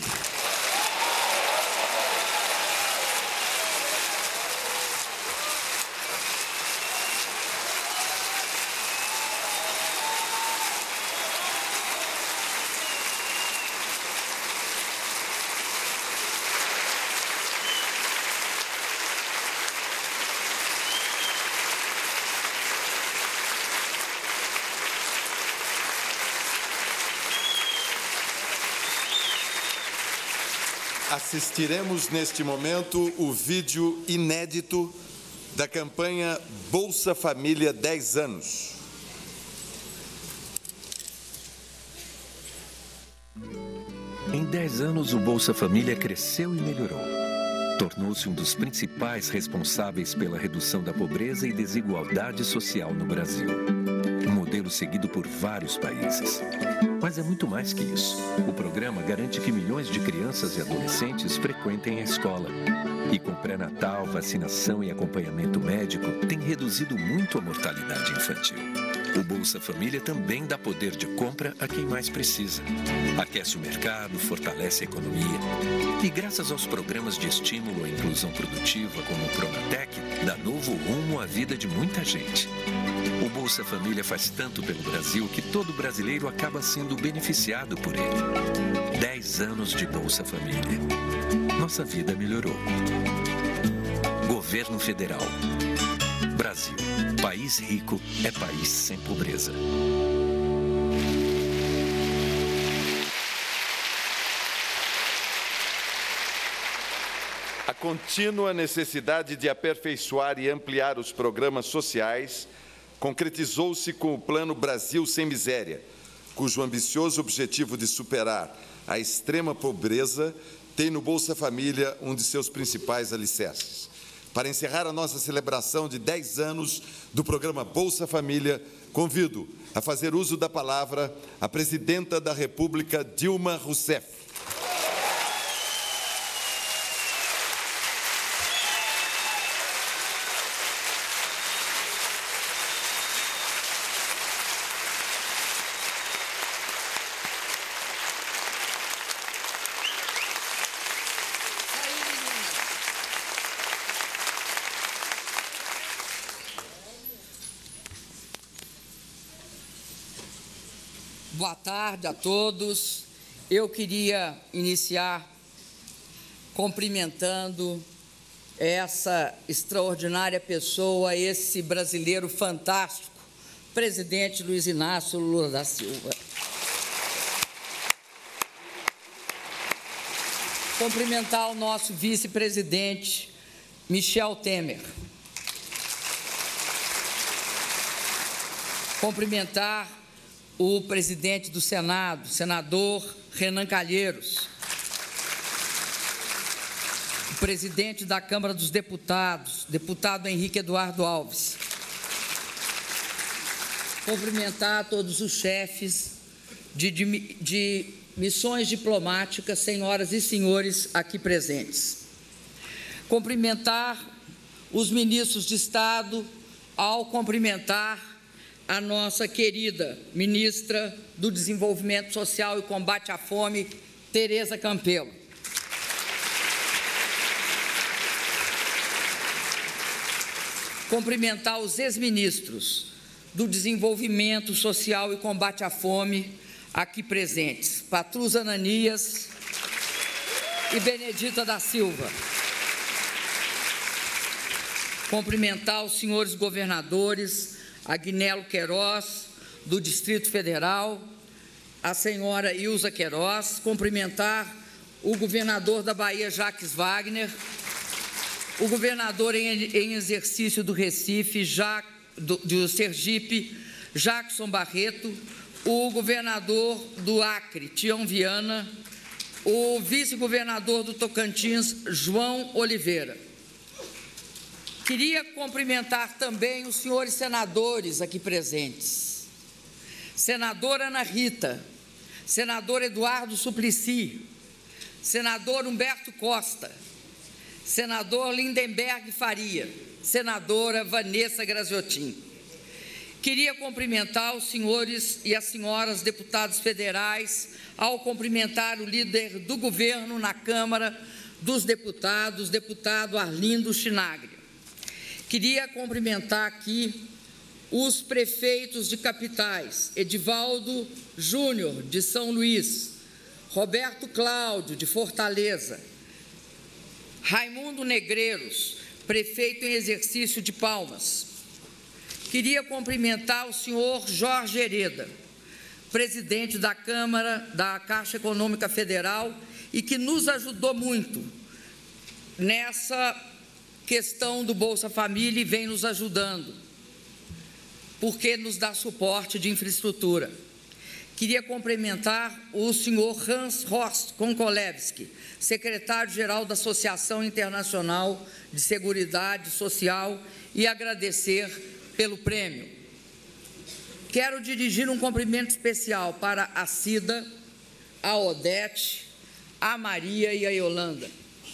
Assistiremos neste momento o vídeo inédito da campanha Bolsa Família dez anos. Em dez anos, o Bolsa Família cresceu e melhorou. Tornou-se um dos principais responsáveis pela redução da pobreza e desigualdade social no Brasil. Um modelo seguido por vários países. Mas é muito mais que isso. O programa garante que milhões de crianças e adolescentes frequentem a escola. E com pré-natal, vacinação e acompanhamento médico, tem reduzido muito a mortalidade infantil. O Bolsa Família também dá poder de compra a quem mais precisa. Aquece o mercado, fortalece a economia. E graças aos programas de estímulo à inclusão produtiva, como o Pronatec, dá novo rumo à vida de muita gente. O Bolsa Família faz tanto pelo Brasil que todo brasileiro acaba sendo beneficiado por ele. Dez anos de Bolsa Família. Nossa vida melhorou. Governo Federal. Brasil. País rico é país sem pobreza. A contínua necessidade de aperfeiçoar e ampliar os programas sociais concretizou-se com o Plano Brasil Sem Miséria, cujo ambicioso objetivo de superar a extrema pobreza tem no Bolsa Família um de seus principais alicerces. Para encerrar a nossa celebração de dez anos do programa Bolsa Família, convido a fazer uso da palavra a Presidenta da República, Dilma Rousseff. Boa tarde a todos. Eu queria iniciar cumprimentando essa extraordinária pessoa, esse brasileiro fantástico, presidente Luiz Inácio Lula da Silva. Cumprimentar o nosso vice-presidente, Michel Temer. Cumprimentar o presidente do Senado, senador Renan Calheiros. O presidente da Câmara dos Deputados, deputado Henrique Eduardo Alves. Cumprimentar todos os chefes de, de, de missões diplomáticas, senhoras e senhores aqui presentes. Cumprimentar os ministros de Estado ao cumprimentar a nossa querida ministra do Desenvolvimento Social e Combate à Fome, Tereza Campelo. Cumprimentar os ex-ministros do Desenvolvimento Social e Combate à Fome, aqui presentes, Patrus Ananias e Benedita da Silva. Cumprimentar os senhores governadores, Agnello Queiroz, do Distrito Federal, a senhora Ilza Queiroz, cumprimentar o governador da Bahia, Jacques Wagner, o governador em, em exercício do Recife, ja, do, do Sergipe, Jackson Barreto, o governador do Acre, Tião Viana, o vice-governador do Tocantins, João Oliveira. Queria cumprimentar também os senhores senadores aqui presentes. Senadora Ana Rita, senador Eduardo Suplicy, senador Humberto Costa, senador Lindenberg Faria, senadora Vanessa Graziotin. Queria cumprimentar os senhores e as senhoras deputados federais ao cumprimentar o líder do governo na Câmara dos Deputados, deputado Arlindo Chinaglia. Queria cumprimentar aqui os prefeitos de capitais, Edivaldo Júnior, de São Luís, Roberto Cláudio, de Fortaleza, Raimundo Negreiros, prefeito em exercício de Palmas. Queria cumprimentar o senhor Jorge Hereda, presidente da Câmara da Caixa Econômica Federal e que nos ajudou muito nessa questão do Bolsa Família e vem nos ajudando, porque nos dá suporte de infraestrutura. Queria cumprimentar o senhor Hans Horst Konkolewski, secretário-geral da Associação Internacional de Seguridade Social, e agradecer pelo prêmio. Quero dirigir um cumprimento especial para a Cida, a Odete, a Maria e a Yolanda.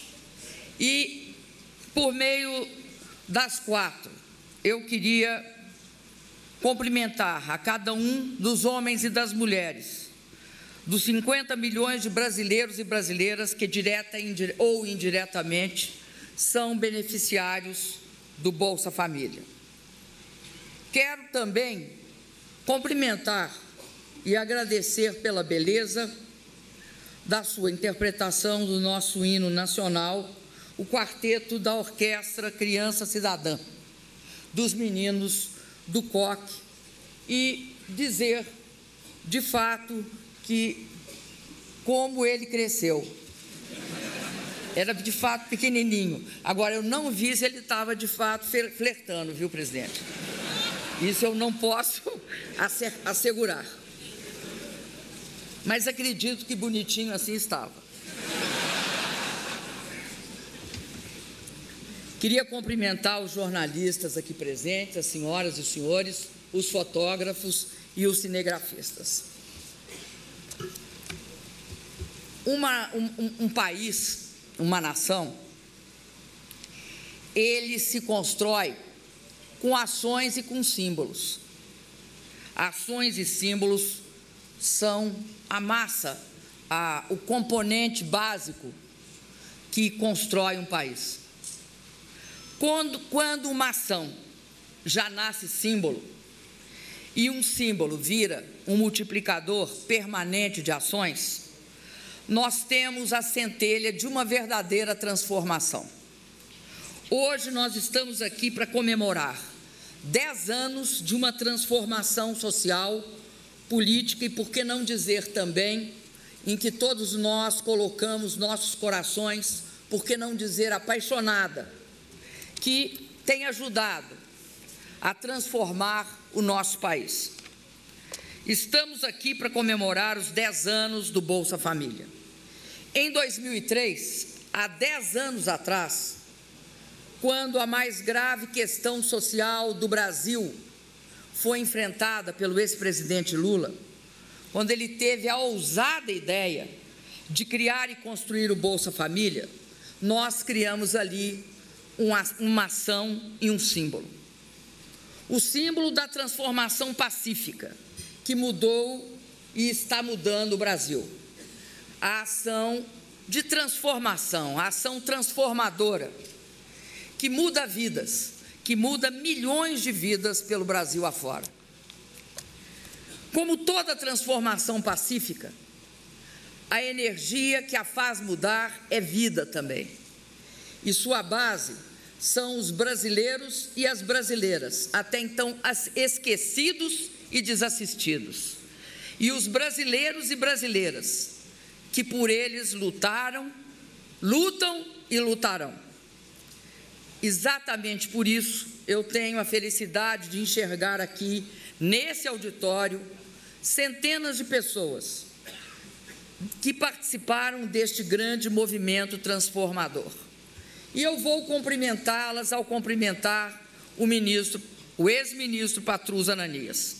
E, por meio das quatro, eu queria cumprimentar a cada um dos homens e das mulheres, dos cinquenta milhões de brasileiros e brasileiras que, direta ou indiretamente, são beneficiários do Bolsa Família. Quero também cumprimentar e agradecer pela beleza da sua interpretação do nosso hino nacional, o quarteto da Orquestra Criança Cidadã, dos meninos do C O C, e dizer, de fato, que como ele cresceu. Era, de fato, pequenininho. Agora, eu não vi se ele estava, de fato, flertando, viu, presidente? Isso eu não posso assegurar. Mas acredito que bonitinho assim estava. Queria cumprimentar os jornalistas aqui presentes, as senhoras e os senhores, os fotógrafos e os cinegrafistas. Uma, um, um país, uma nação, ele se constrói com ações e com símbolos. Ações e símbolos são a massa, a, o componente básico que constrói um país. Quando, quando uma ação já nasce símbolo, e um símbolo vira um multiplicador permanente de ações, nós temos a centelha de uma verdadeira transformação. Hoje nós estamos aqui para comemorar dez anos de uma transformação social, política e, por que não dizer também, em que todos nós colocamos nossos corações, por que não dizer apaixonada, que tem ajudado a transformar o nosso país. Estamos aqui para comemorar os dez anos do Bolsa Família. Em dois mil e três, há dez anos atrás, quando a mais grave questão social do Brasil foi enfrentada pelo ex-presidente Lula, quando ele teve a ousada ideia de criar e construir o Bolsa Família, nós criamos ali uma, uma ação e um símbolo. O símbolo da transformação pacífica, que mudou e está mudando o Brasil. A ação de transformação, a ação transformadora, que muda vidas, que muda milhões de vidas pelo Brasil afora. Como toda transformação pacífica, a energia que a faz mudar é vida também. E sua base são os brasileiros e as brasileiras, até então esquecidos e desassistidos. E os brasileiros e brasileiras que por eles lutaram, lutam e lutarão. Exatamente por isso, eu tenho a felicidade de enxergar aqui, nesse auditório, centenas de pessoas que participaram deste grande movimento transformador. E eu vou cumprimentá-las ao cumprimentar o ministro, o ex-ministro Patrus Ananias.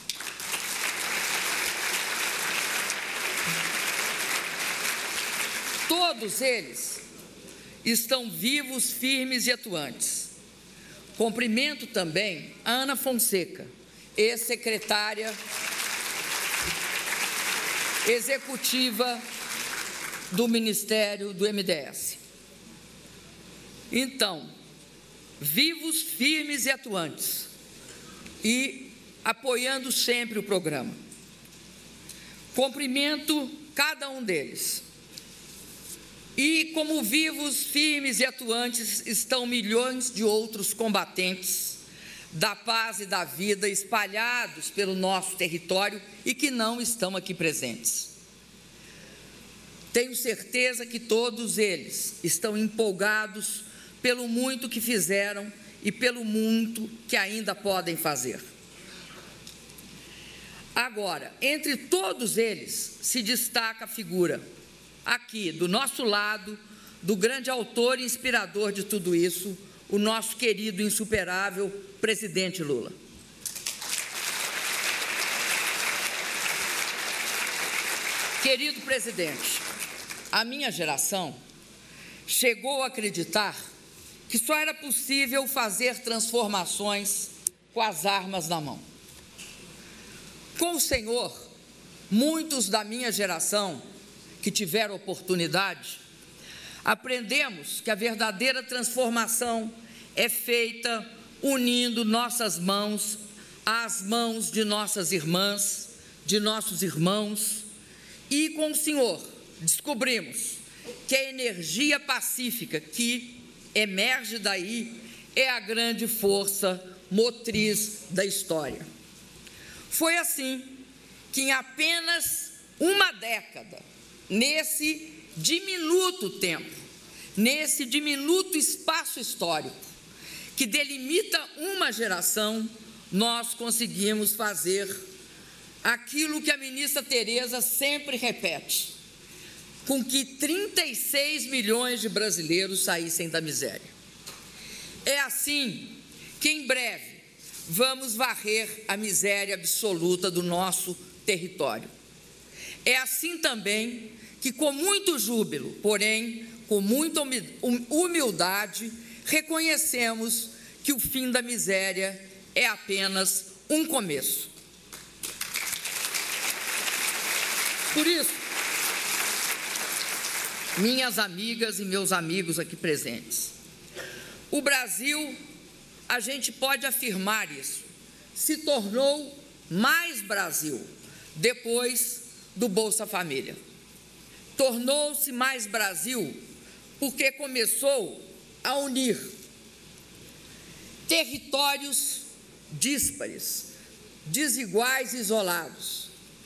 Todos eles estão vivos, firmes e atuantes. Cumprimento também a Ana Fonseca, ex-secretária executiva do Ministério do M D S. Então, vivos, firmes e atuantes, e apoiando sempre o programa. Cumprimento cada um deles. E como vivos, firmes e atuantes estão milhões de outros combatentes da paz e da vida espalhados pelo nosso território e que não estão aqui presentes. Tenho certeza que todos eles estão empolgados pelo muito que fizeram e pelo muito que ainda podem fazer. Agora, entre todos eles se destaca a figura aqui, do nosso lado, do grande autor e inspirador de tudo isso, o nosso querido e insuperável presidente Lula. Querido presidente, a minha geração chegou a acreditar que só era possível fazer transformações com as armas na mão. Com o senhor, muitos da minha geração que tiveram oportunidade, aprendemos que a verdadeira transformação é feita unindo nossas mãos às mãos de nossas irmãs, de nossos irmãos, e com o senhor descobrimos que a energia pacífica que emerge daí é a grande força motriz da história. Foi assim que em apenas uma década, nesse diminuto tempo, nesse diminuto espaço histórico que delimita uma geração, nós conseguimos fazer aquilo que a ministra Tereza sempre repete, com que trinta e seis milhões de brasileiros saíssem da miséria. É assim que em breve vamos varrer a miséria absoluta do nosso território. É assim também que, com muito júbilo, porém com muita humildade, reconhecemos que o fim da miséria é apenas um começo. Por isso, minhas amigas e meus amigos aqui presentes, o Brasil, a gente pode afirmar isso, se tornou mais Brasil depois do Bolsa Família. Tornou-se mais Brasil porque começou a unir territórios díspares, desiguais e isolados.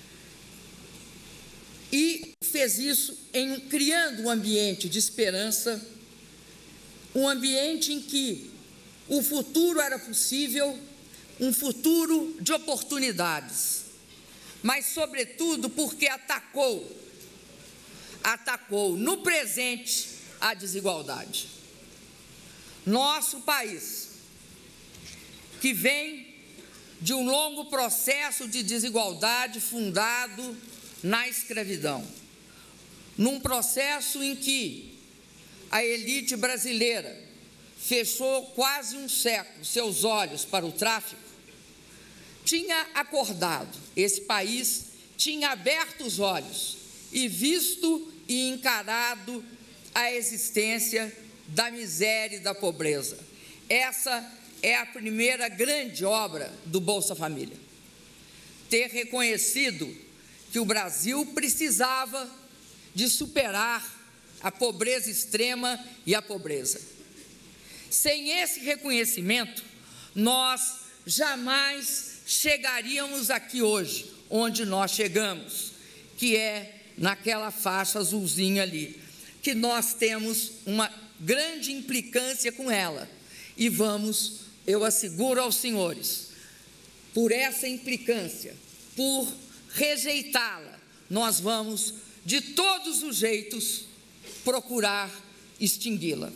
E fez isso em, criando um ambiente de esperança, um ambiente em que o futuro era possível, um futuro de oportunidades, mas, sobretudo, porque atacou, atacou no presente a desigualdade. Nosso país, que vem de um longo processo de desigualdade fundado na escravidão, num processo em que a elite brasileira fechou quase um século seus olhos para o tráfico, tinha acordado, esse país tinha aberto os olhos e visto e encarado a existência da miséria e da pobreza. Essa é a primeira grande obra do Bolsa Família. Ter reconhecido que o Brasil precisava de superar a pobreza extrema e a pobreza. Sem esse reconhecimento, nós jamais chegaríamos aqui hoje, onde nós chegamos, que é naquela faixa azulzinha ali, que nós temos uma grande implicância com ela. E vamos, eu asseguro aos senhores, por essa implicância, por rejeitá-la, nós vamos, de todos os jeitos, procurar extingui-la.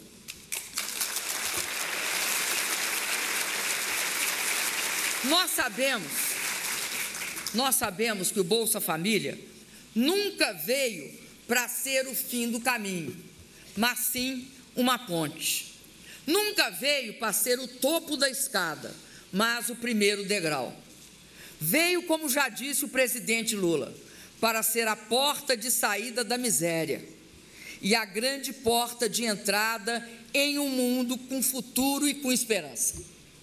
Nós sabemos, nós sabemos que o Bolsa Família nunca veio para ser o fim do caminho, mas sim uma ponte. Nunca veio para ser o topo da escada, mas o primeiro degrau. Veio, como já disse o presidente Lula, para ser a porta de saída da miséria e a grande porta de entrada em um mundo com futuro e com esperança.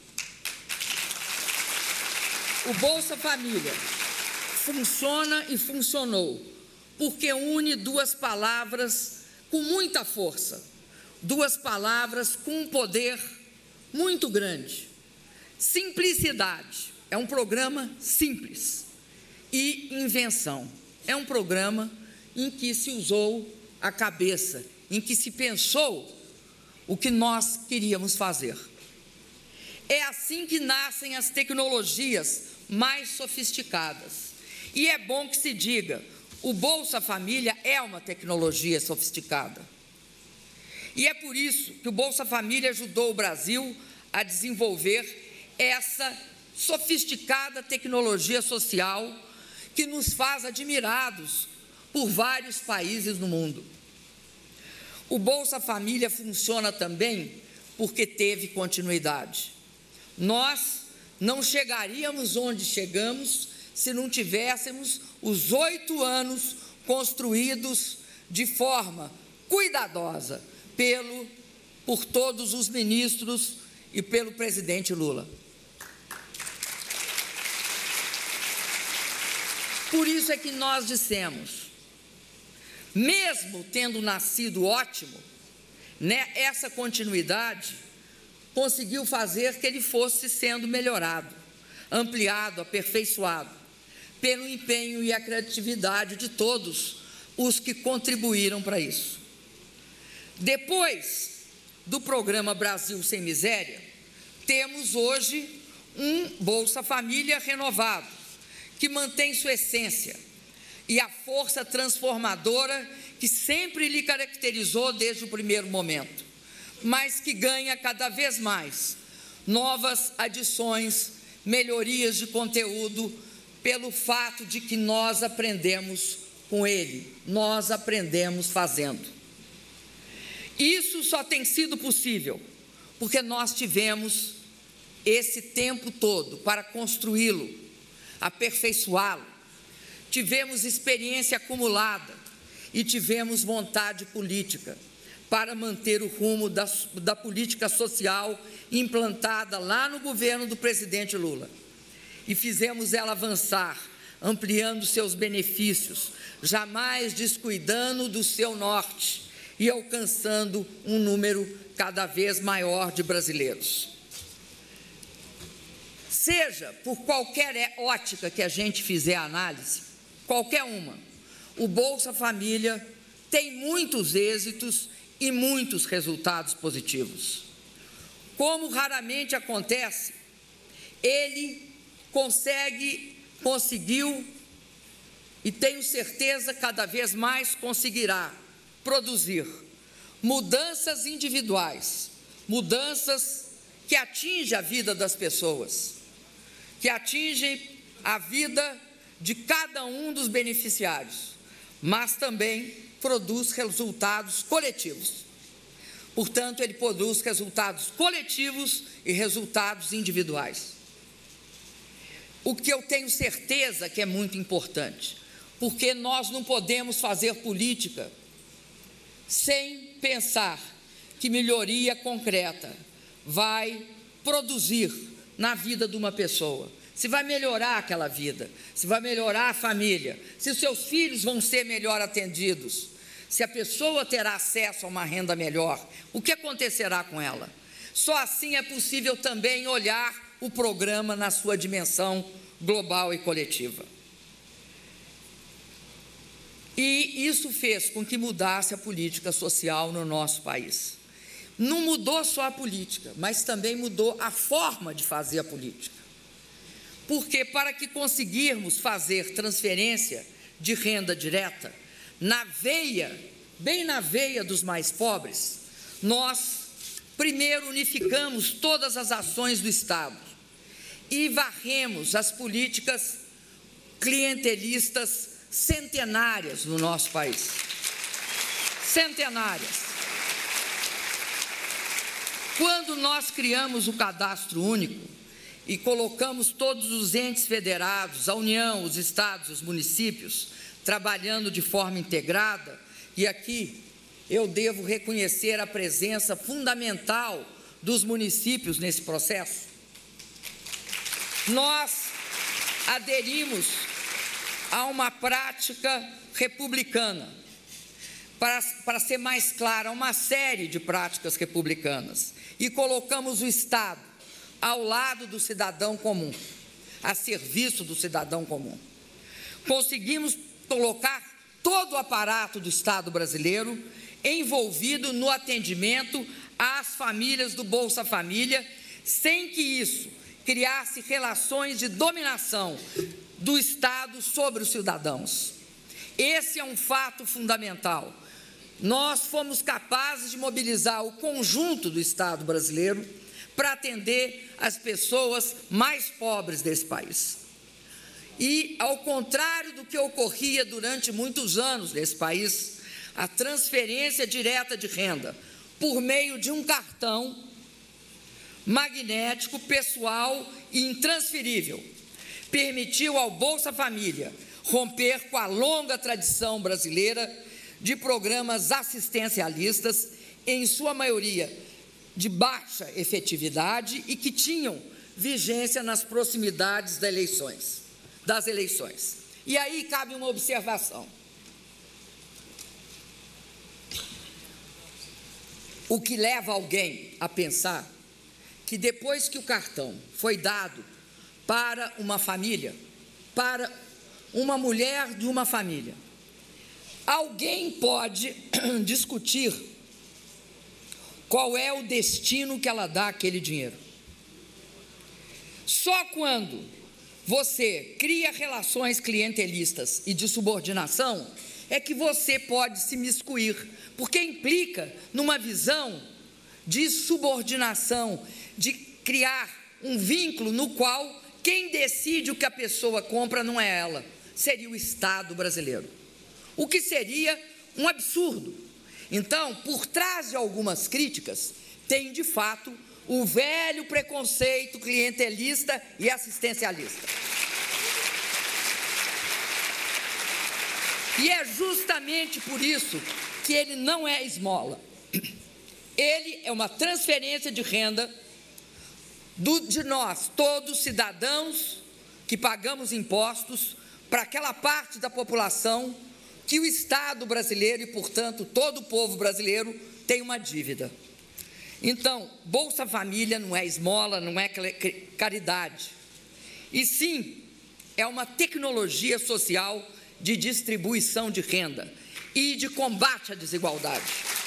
O Bolsa Família funciona e funcionou porque une duas palavras com muita força, duas palavras com um poder muito grande. Simplicidade, é um programa simples, e invenção, é um programa em que se usou a cabeça, em que se pensou o que nós queríamos fazer. É assim que nascem as tecnologias mais sofisticadas. E é bom que se diga, o Bolsa Família é uma tecnologia sofisticada. E é por isso que o Bolsa Família ajudou o Brasil a desenvolver essa sofisticada tecnologia social que nos faz admirados por vários países no mundo. O Bolsa Família funciona também porque teve continuidade. Nós não chegaríamos onde chegamos se não tivéssemos os oito anos construídos de forma cuidadosa pelo, por todos os ministros e pelo presidente Lula. Por isso é que nós dissemos, mesmo tendo nascido ótimo, né, essa continuidade conseguiu fazer que ele fosse sendo melhorado, ampliado, aperfeiçoado, pelo empenho e a criatividade de todos os que contribuíram para isso. Depois do programa Brasil Sem Miséria, temos hoje um Bolsa Família renovado, que mantém sua essência e a força transformadora que sempre lhe caracterizou desde o primeiro momento, mas que ganha cada vez mais novas adições, melhorias de conteúdo, pelo fato de que nós aprendemos com ele, nós aprendemos fazendo. Isso só tem sido possível porque nós tivemos esse tempo todo para construí-lo, aperfeiçoá-lo, tivemos experiência acumulada e tivemos vontade política para manter o rumo da, da política social implantada lá no governo do presidente Lula. e fizemos ela avançar, ampliando seus benefícios, jamais descuidando do seu norte e alcançando um número cada vez maior de brasileiros. Seja por qualquer ótica que a gente fizer a análise, qualquer uma, o Bolsa Família tem muitos êxitos e muitos resultados positivos. Como raramente acontece, ele consegue, conseguiu e tenho certeza cada vez mais conseguirá produzir mudanças individuais, mudanças que atingem a vida das pessoas, que atingem a vida de cada um dos beneficiários, mas também produz resultados coletivos. Portanto, ele produz resultados coletivos e resultados individuais. O que eu tenho certeza que é muito importante, porque nós não podemos fazer política sem pensar que melhoria concreta vai produzir na vida de uma pessoa, se vai melhorar aquela vida, se vai melhorar a família, se os seus filhos vão ser melhor atendidos, se a pessoa terá acesso a uma renda melhor, o que acontecerá com ela? Só assim é possível também olhar o programa na sua dimensão global e coletiva. E isso fez com que mudasse a política social no nosso país. Não mudou só a política, mas também mudou a forma de fazer a política. Porque para que conseguirmos fazer transferência de renda direta na veia, bem na veia dos mais pobres, nós primeiro unificamos todas as ações do Estado e varremos as políticas clientelistas centenárias no nosso país. Centenárias. Quando nós criamos o cadastro único e colocamos todos os entes federados, a União, os estados, os municípios, trabalhando de forma integrada, e aqui eu devo reconhecer a presença fundamental dos municípios nesse processo, nós aderimos a uma prática republicana, para, para ser mais clara, uma série de práticas republicanas, e colocamos o Estado ao lado do cidadão comum, a serviço do cidadão comum. Conseguimos colocar todo o aparato do Estado brasileiro envolvido no atendimento às famílias do Bolsa Família, sem que isso criasse relações de dominação do Estado sobre os cidadãos. Esse é um fato fundamental. Nós fomos capazes de mobilizar o conjunto do Estado brasileiro para atender as pessoas mais pobres desse país. E, ao contrário do que ocorria durante muitos anos nesse país, a transferência direta de renda por meio de um cartão magnético, pessoal e intransferível permitiu ao Bolsa Família romper com a longa tradição brasileira de programas assistencialistas, em sua maioria de baixa efetividade e que tinham vigência nas proximidades das eleições, das eleições. E aí cabe uma observação. O que leva alguém a pensar que depois que o cartão foi dado para uma família, para uma mulher de uma família, alguém pode discutir qual é o destino que ela dá àquele dinheiro. Só quando você cria relações clientelistas e de subordinação é que você pode se miscuir, porque implica numa visão de subordinação, de criar um vínculo no qual quem decide o que a pessoa compra não é ela, seria o Estado brasileiro. O que seria um absurdo. Então, por trás de algumas críticas, tem de fato o velho preconceito clientelista e assistencialista. E é justamente por isso que ele não é esmola. Ele é uma transferência de renda do, de nós, todos cidadãos, que pagamos impostos para aquela parte da população que o Estado brasileiro e, portanto, todo o povo brasileiro tem uma dívida. Então, Bolsa Família não é esmola, não é caridade, e sim é uma tecnologia social de distribuição de renda e de combate à desigualdade.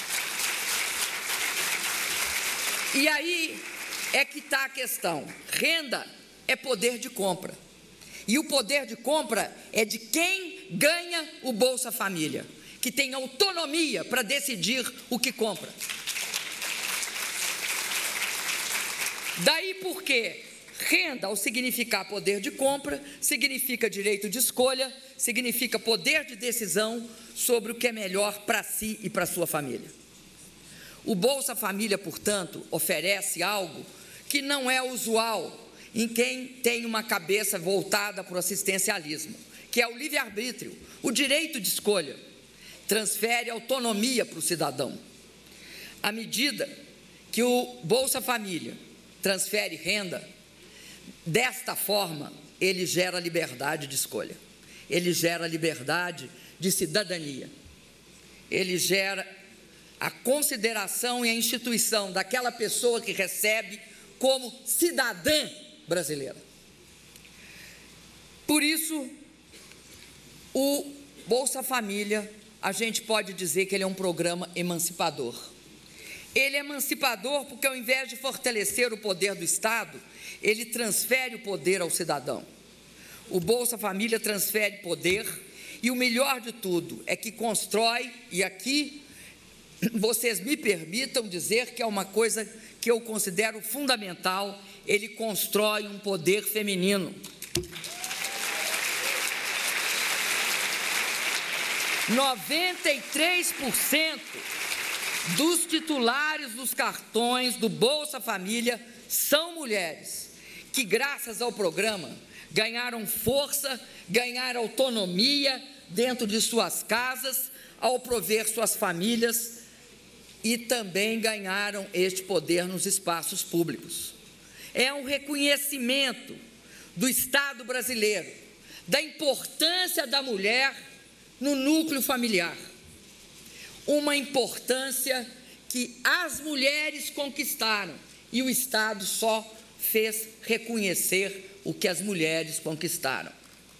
E aí é que está a questão. Renda é poder de compra. E o poder de compra é de quem ganha o Bolsa Família, que tem autonomia para decidir o que compra. Daí porque renda, ao significar poder de compra, significa direito de escolha, significa poder de decisão sobre o que é melhor para si e para a sua família. O Bolsa Família, portanto, oferece algo que não é usual em quem tem uma cabeça voltada para o assistencialismo, que é o livre-arbítrio, o direito de escolha. Transfere autonomia para o cidadão. À medida que o Bolsa Família transfere renda, desta forma, ele gera liberdade de escolha, ele gera liberdade de cidadania, ele gera a consideração e a instituição daquela pessoa que recebe como cidadã brasileira. Por isso, o Bolsa Família, a gente pode dizer que ele é um programa emancipador. Ele é emancipador porque, ao invés de fortalecer o poder do Estado, ele transfere o poder ao cidadão. O Bolsa Família transfere poder e o melhor de tudo é que constrói, e aqui vocês me permitam dizer que é uma coisa que eu considero fundamental, ele constrói um poder feminino. noventa e três por cento dos titulares dos cartões do Bolsa Família são mulheres, que graças ao programa ganharam força, ganharam autonomia dentro de suas casas, ao prover suas famílias, e também ganharam este poder nos espaços públicos. É um reconhecimento do Estado brasileiro, da importância da mulher no núcleo familiar. Uma importância que as mulheres conquistaram e o Estado só fez reconhecer o que as mulheres conquistaram.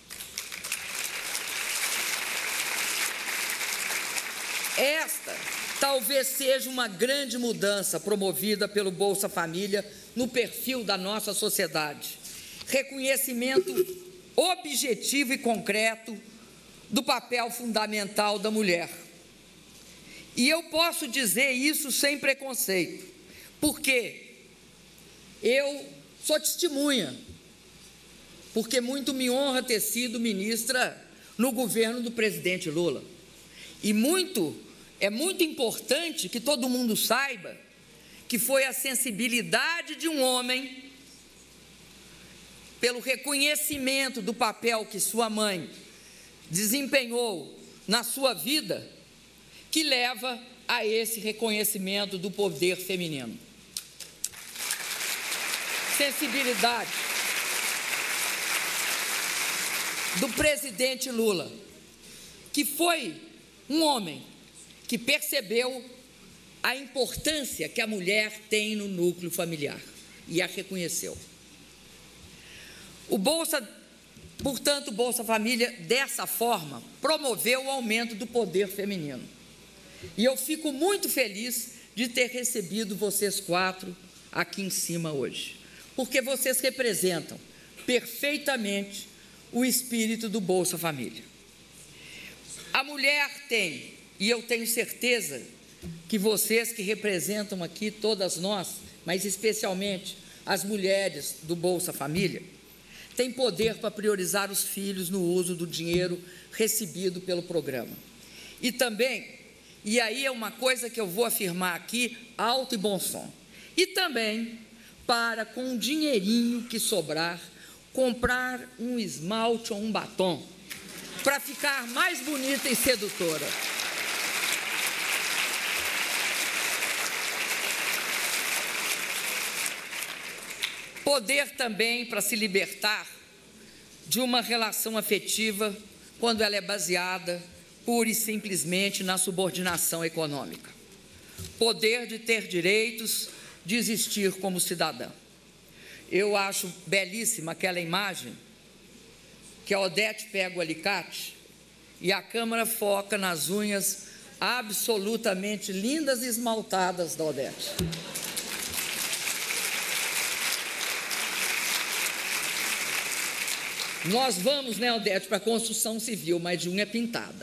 Esta talvez seja uma grande mudança promovida pelo Bolsa Família no perfil da nossa sociedade. Reconhecimento objetivo e concreto do papel fundamental da mulher. E eu posso dizer isso sem preconceito, porque eu sou testemunha, porque muito me honra ter sido ministra no governo do presidente Lula. E muito, é muito importante que todo mundo saiba que foi a sensibilidade de um homem, pelo reconhecimento do papel que sua mãe desempenhou na sua vida, que leva a esse reconhecimento do poder feminino. Sensibilidade do presidente Lula, que foi um homem que percebeu a importância que a mulher tem no núcleo familiar e a reconheceu. O Bolsa, portanto, o Bolsa Família, dessa forma, promoveu o aumento do poder feminino. E eu fico muito feliz de ter recebido vocês quatro aqui em cima hoje, porque vocês representam perfeitamente o espírito do Bolsa Família. A mulher tem, e eu tenho certeza que vocês que representam aqui, todas nós, mas especialmente as mulheres do Bolsa Família, têm poder para priorizar os filhos no uso do dinheiro recebido pelo programa. E também, e aí é uma coisa que eu vou afirmar aqui, alto e bom som, e também para, com um dinheirinho que sobrar, comprar um esmalte ou um batom, para ficar mais bonita e sedutora. Poder também para se libertar de uma relação afetiva quando ela é baseada pura e simplesmente na subordinação econômica. Poder de ter direitos, de existir como cidadã. Eu acho belíssima aquela imagem que a Odete pega o alicate e a câmera foca nas unhas absolutamente lindas e esmaltadas da Odete. Nós vamos, né, Odete, para a construção civil, mas de unha pintada.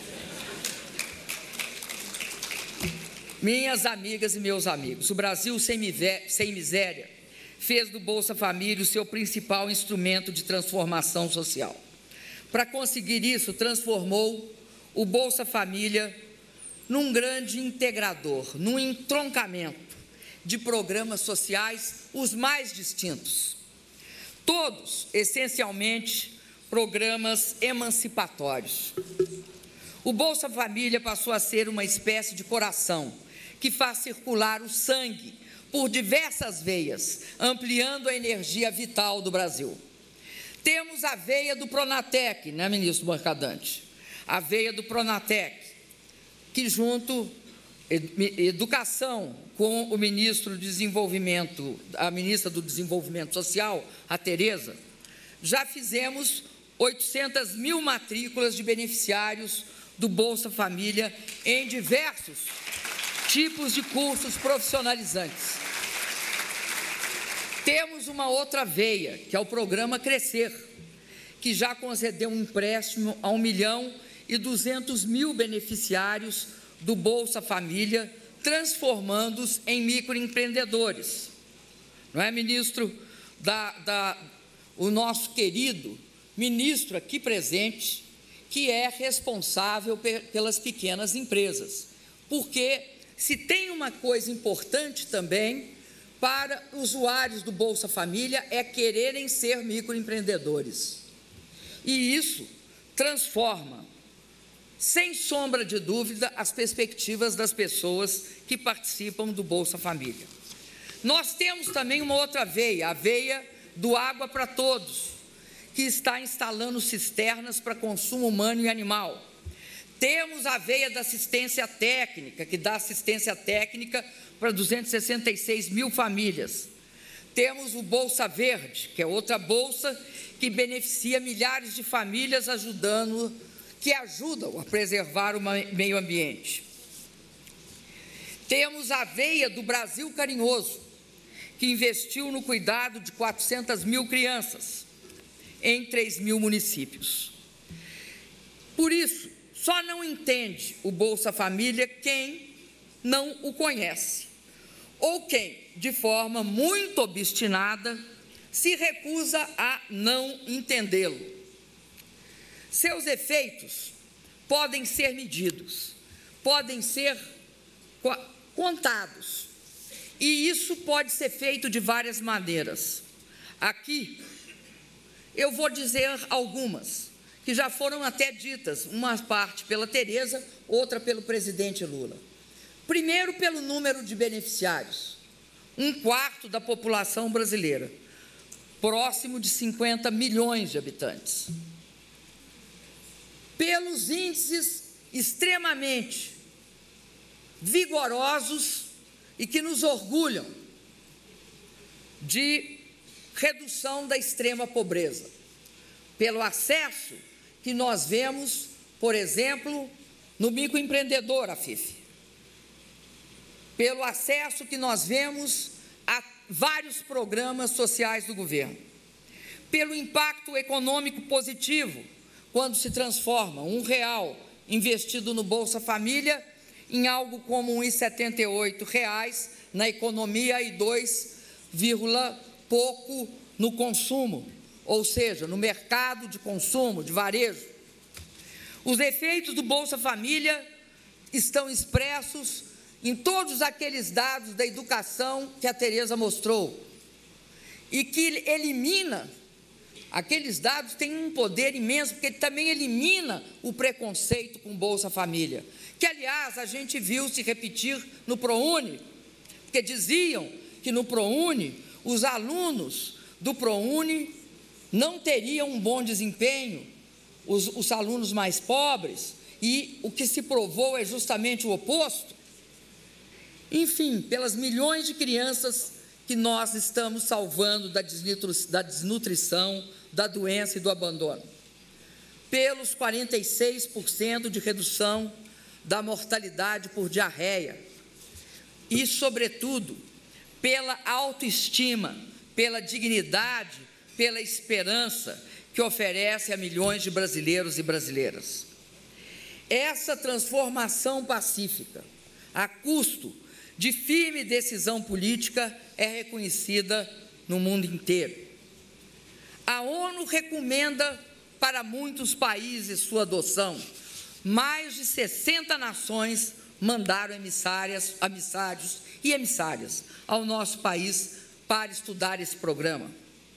Minhas amigas e meus amigos, o Brasil sem miséria fez do Bolsa Família o seu principal instrumento de transformação social. Para conseguir isso, transformou o Bolsa Família num grande integrador, num entroncamento de programas sociais os mais distintos. Todos, essencialmente, programas emancipatórios. O Bolsa Família passou a ser uma espécie de coração que faz circular o sangue por diversas veias, ampliando a energia vital do Brasil. Temos a veia do Pronatec, né, ministro Mercadante? A veia do Pronatec, que junto educação com o ministro do Desenvolvimento, a ministra do Desenvolvimento Social, a Tereza, já fizemos oitocentas mil matrículas de beneficiários do Bolsa Família em diversos tipos de cursos profissionalizantes. Temos uma outra veia, que é o programa Crescer, que já concedeu um empréstimo a um milhão e duzentos mil beneficiários do Bolsa Família, transformando-os em microempreendedores. Não é, ministro? Da, da, o nosso querido ministro aqui presente, que é responsável pelas pequenas empresas. Porque se tem uma coisa importante também para usuários do Bolsa Família é quererem ser microempreendedores. E isso transforma, sem sombra de dúvida, as perspectivas das pessoas que participam do Bolsa Família. Nós temos também uma outra veia, a veia do Água para Todos, que está instalando cisternas para consumo humano e animal. Temos a veia da assistência técnica, que dá assistência técnica para duzentas e sessenta e seis mil famílias. Temos o Bolsa Verde, que é outra bolsa que beneficia milhares de famílias, ajudando, que ajudam a preservar o meio ambiente. Temos a veia do Brasil Carinhoso, que investiu no cuidado de quatrocentas mil crianças em três mil municípios. Por isso, só não entende o Bolsa Família quem não o conhece, ou quem, de forma muito obstinada, se recusa a não entendê-lo. Seus efeitos podem ser medidos, podem ser contados, e isso pode ser feito de várias maneiras. Aqui, eu vou dizer algumas, que já foram até ditas, uma parte pela Tereza, outra pelo presidente Lula. Primeiro, pelo número de beneficiários, um quarto da população brasileira, próximo de cinquenta milhões de habitantes. Pelos índices extremamente vigorosos e que nos orgulham de redução da extrema pobreza, pelo acesso que nós vemos, por exemplo, no microempreendedor, Afif, pelo acesso que nós vemos a vários programas sociais do governo, pelo impacto econômico positivo, quando se transforma um real investido no Bolsa Família em algo como um real e setenta e oito reais na economia e dois vírgula pouco no consumo, ou seja, no mercado de consumo, de varejo. Os efeitos do Bolsa Família estão expressos em todos aqueles dados da educação que a Tereza mostrou e que elimina, aqueles dados têm um poder imenso, porque ele também elimina o preconceito com Bolsa Família, que, aliás, a gente viu se repetir no ProUni, porque diziam que no ProUni, os alunos do ProUni não teriam um bom desempenho os, os alunos mais pobres, e o que se provou é justamente o oposto. Enfim, pelas milhões de crianças que nós estamos salvando da desnutrição, da doença e do abandono. Pelos quarenta e seis por cento de redução da mortalidade por diarreia. E, sobretudo, pela autoestima, pela dignidade, pela esperança que oferece a milhões de brasileiros e brasileiras. Essa transformação pacífica, a custo de firme decisão política, é reconhecida no mundo inteiro. A ONU recomenda para muitos países sua adoção. Mais de sessenta nações mandaram emissárias, emissários e emissárias ao nosso país para estudar esse programa.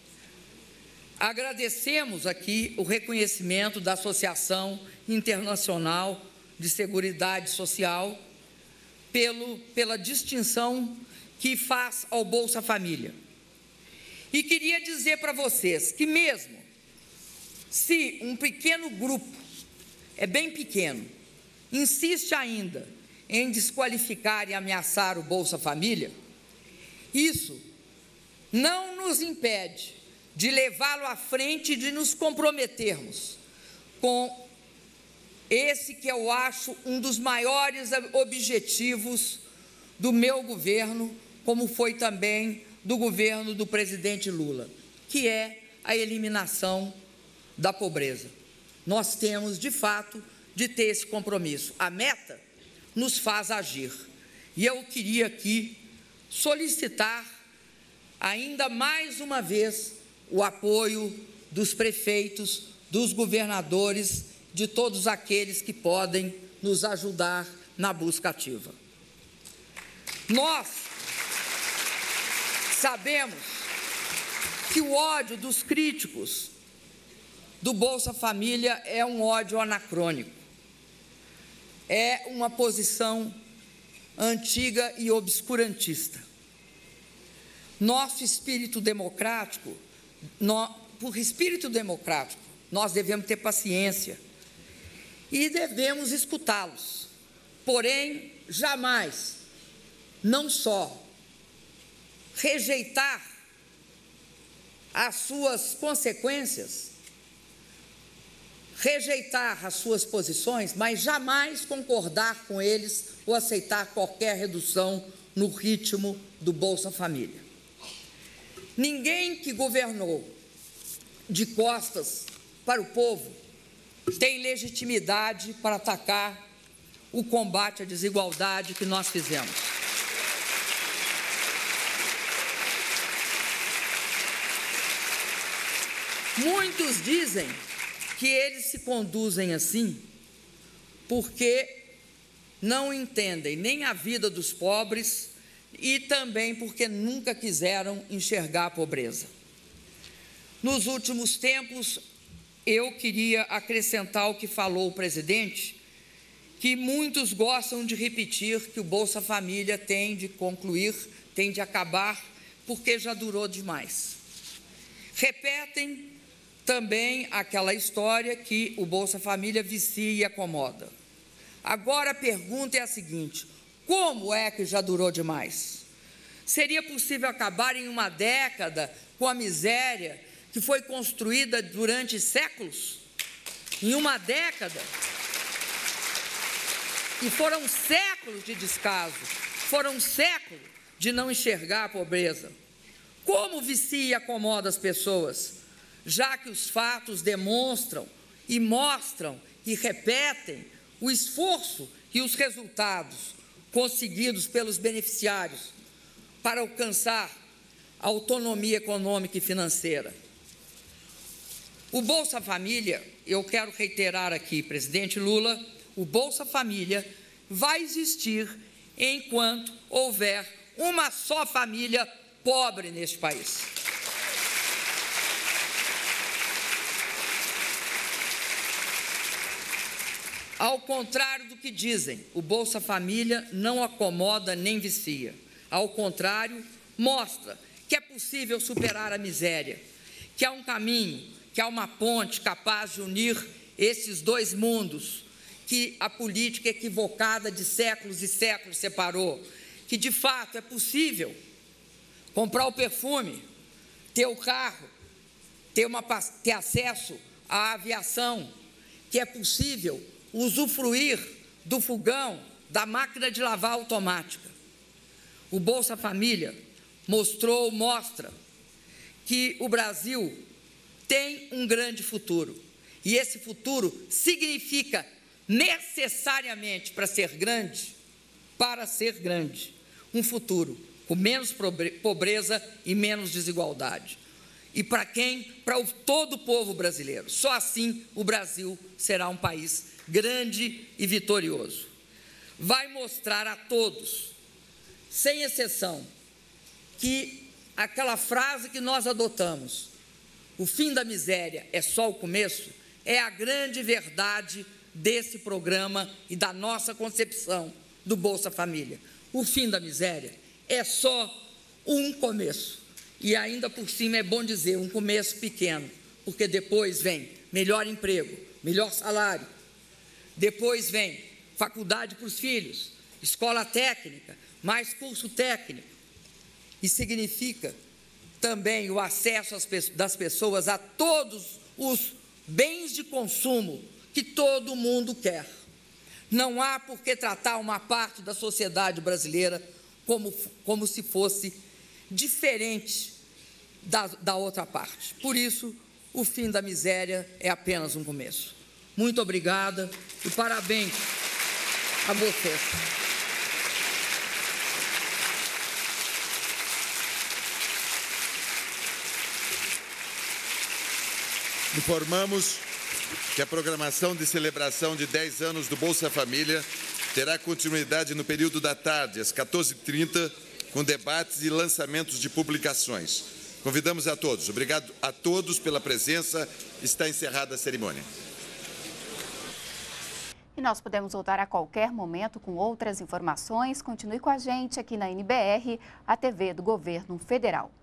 Agradecemos aqui o reconhecimento da Associação Internacional de Seguridade Social pelo, pela distinção que faz ao Bolsa Família. E queria dizer para vocês que mesmo se um pequeno grupo, é bem pequeno, insiste ainda em desqualificar e ameaçar o Bolsa Família, isso não nos impede de levá-lo à frente e de nos comprometermos com esse que eu acho um dos maiores objetivos do meu governo, como foi também do governo do presidente Lula, que é a eliminação da pobreza. Nós temos, de fato, de ter esse compromisso. A meta nos faz agir. E eu queria aqui solicitar ainda mais uma vez o apoio dos prefeitos, dos governadores, de todos aqueles que podem nos ajudar na busca ativa. Nós sabemos que o ódio dos críticos do Bolsa Família é um ódio anacrônico. É uma posição antiga e obscurantista. Nosso espírito democrático, no, por espírito democrático, nós devemos ter paciência e devemos escutá-los. Porém, jamais, não só rejeitar as suas consequências, rejeitar as suas posições, mas jamais concordar com eles ou aceitar qualquer redução no ritmo do Bolsa Família. Ninguém que governou de costas para o povo tem legitimidade para atacar o combate à desigualdade que nós fizemos. Muitos dizem que eles se conduzem assim porque não entendem nem a vida dos pobres e também porque nunca quiseram enxergar a pobreza. Nos últimos tempos, eu queria acrescentar o que falou o presidente, que muitos gostam de repetir que o Bolsa Família tem de concluir, tem de acabar, porque já durou demais. Repetem também aquela história que o Bolsa Família vicia e acomoda. Agora a pergunta é a seguinte: como é que já durou demais? Seria possível acabar em uma década com a miséria que foi construída durante séculos? Em uma década? E foram séculos de descaso, foram séculos de não enxergar a pobreza. Como vicia e acomoda as pessoas, já que os fatos demonstram e mostram e repetem o esforço e os resultados conseguidos pelos beneficiários para alcançar a autonomia econômica e financeira. O Bolsa Família, eu quero reiterar aqui, presidente Lula, o Bolsa Família vai existir enquanto houver uma só família pobre neste país. Ao contrário do que dizem, o Bolsa Família não acomoda nem vicia. Ao contrário, mostra que é possível superar a miséria, que há um caminho, que há uma ponte capaz de unir esses dois mundos, que a política equivocada de séculos e séculos separou, que de fato é possível comprar o perfume, ter o carro, ter, uma, ter acesso à aviação, que é possível usufruir do fogão, da máquina de lavar automática. O Bolsa Família mostrou, mostra que o Brasil tem um grande futuro. E esse futuro significa necessariamente, para ser grande, para ser grande, um futuro com menos pobreza e menos desigualdade. E para quem? Para o, todo o povo brasileiro. Só assim o Brasil será um país grande e vitorioso. Vai mostrar a todos, sem exceção, que aquela frase que nós adotamos, o fim da miséria é só o começo, é a grande verdade desse programa e da nossa concepção do Bolsa Família. O fim da miséria é só um começo. E ainda por cima é bom dizer, um começo pequeno, porque depois vem melhor emprego, melhor salário, depois vem faculdade para os filhos, escola técnica, mais curso técnico, e significa também o acesso das pessoas a todos os bens de consumo que todo mundo quer. Não há por que tratar uma parte da sociedade brasileira como, como se fosse diferente da, da outra parte. Por isso, o fim da miséria é apenas um começo. Muito obrigada e parabéns a vocês. Informamos que a programação de celebração de dez anos do Bolsa Família terá continuidade no período da tarde, às quatorze e trinta, com debates e lançamentos de publicações. Convidamos a todos. Obrigado a todos pela presença. Está encerrada a cerimônia. E nós podemos voltar a qualquer momento com outras informações. Continue com a gente aqui na N B R, a T V do Governo Federal.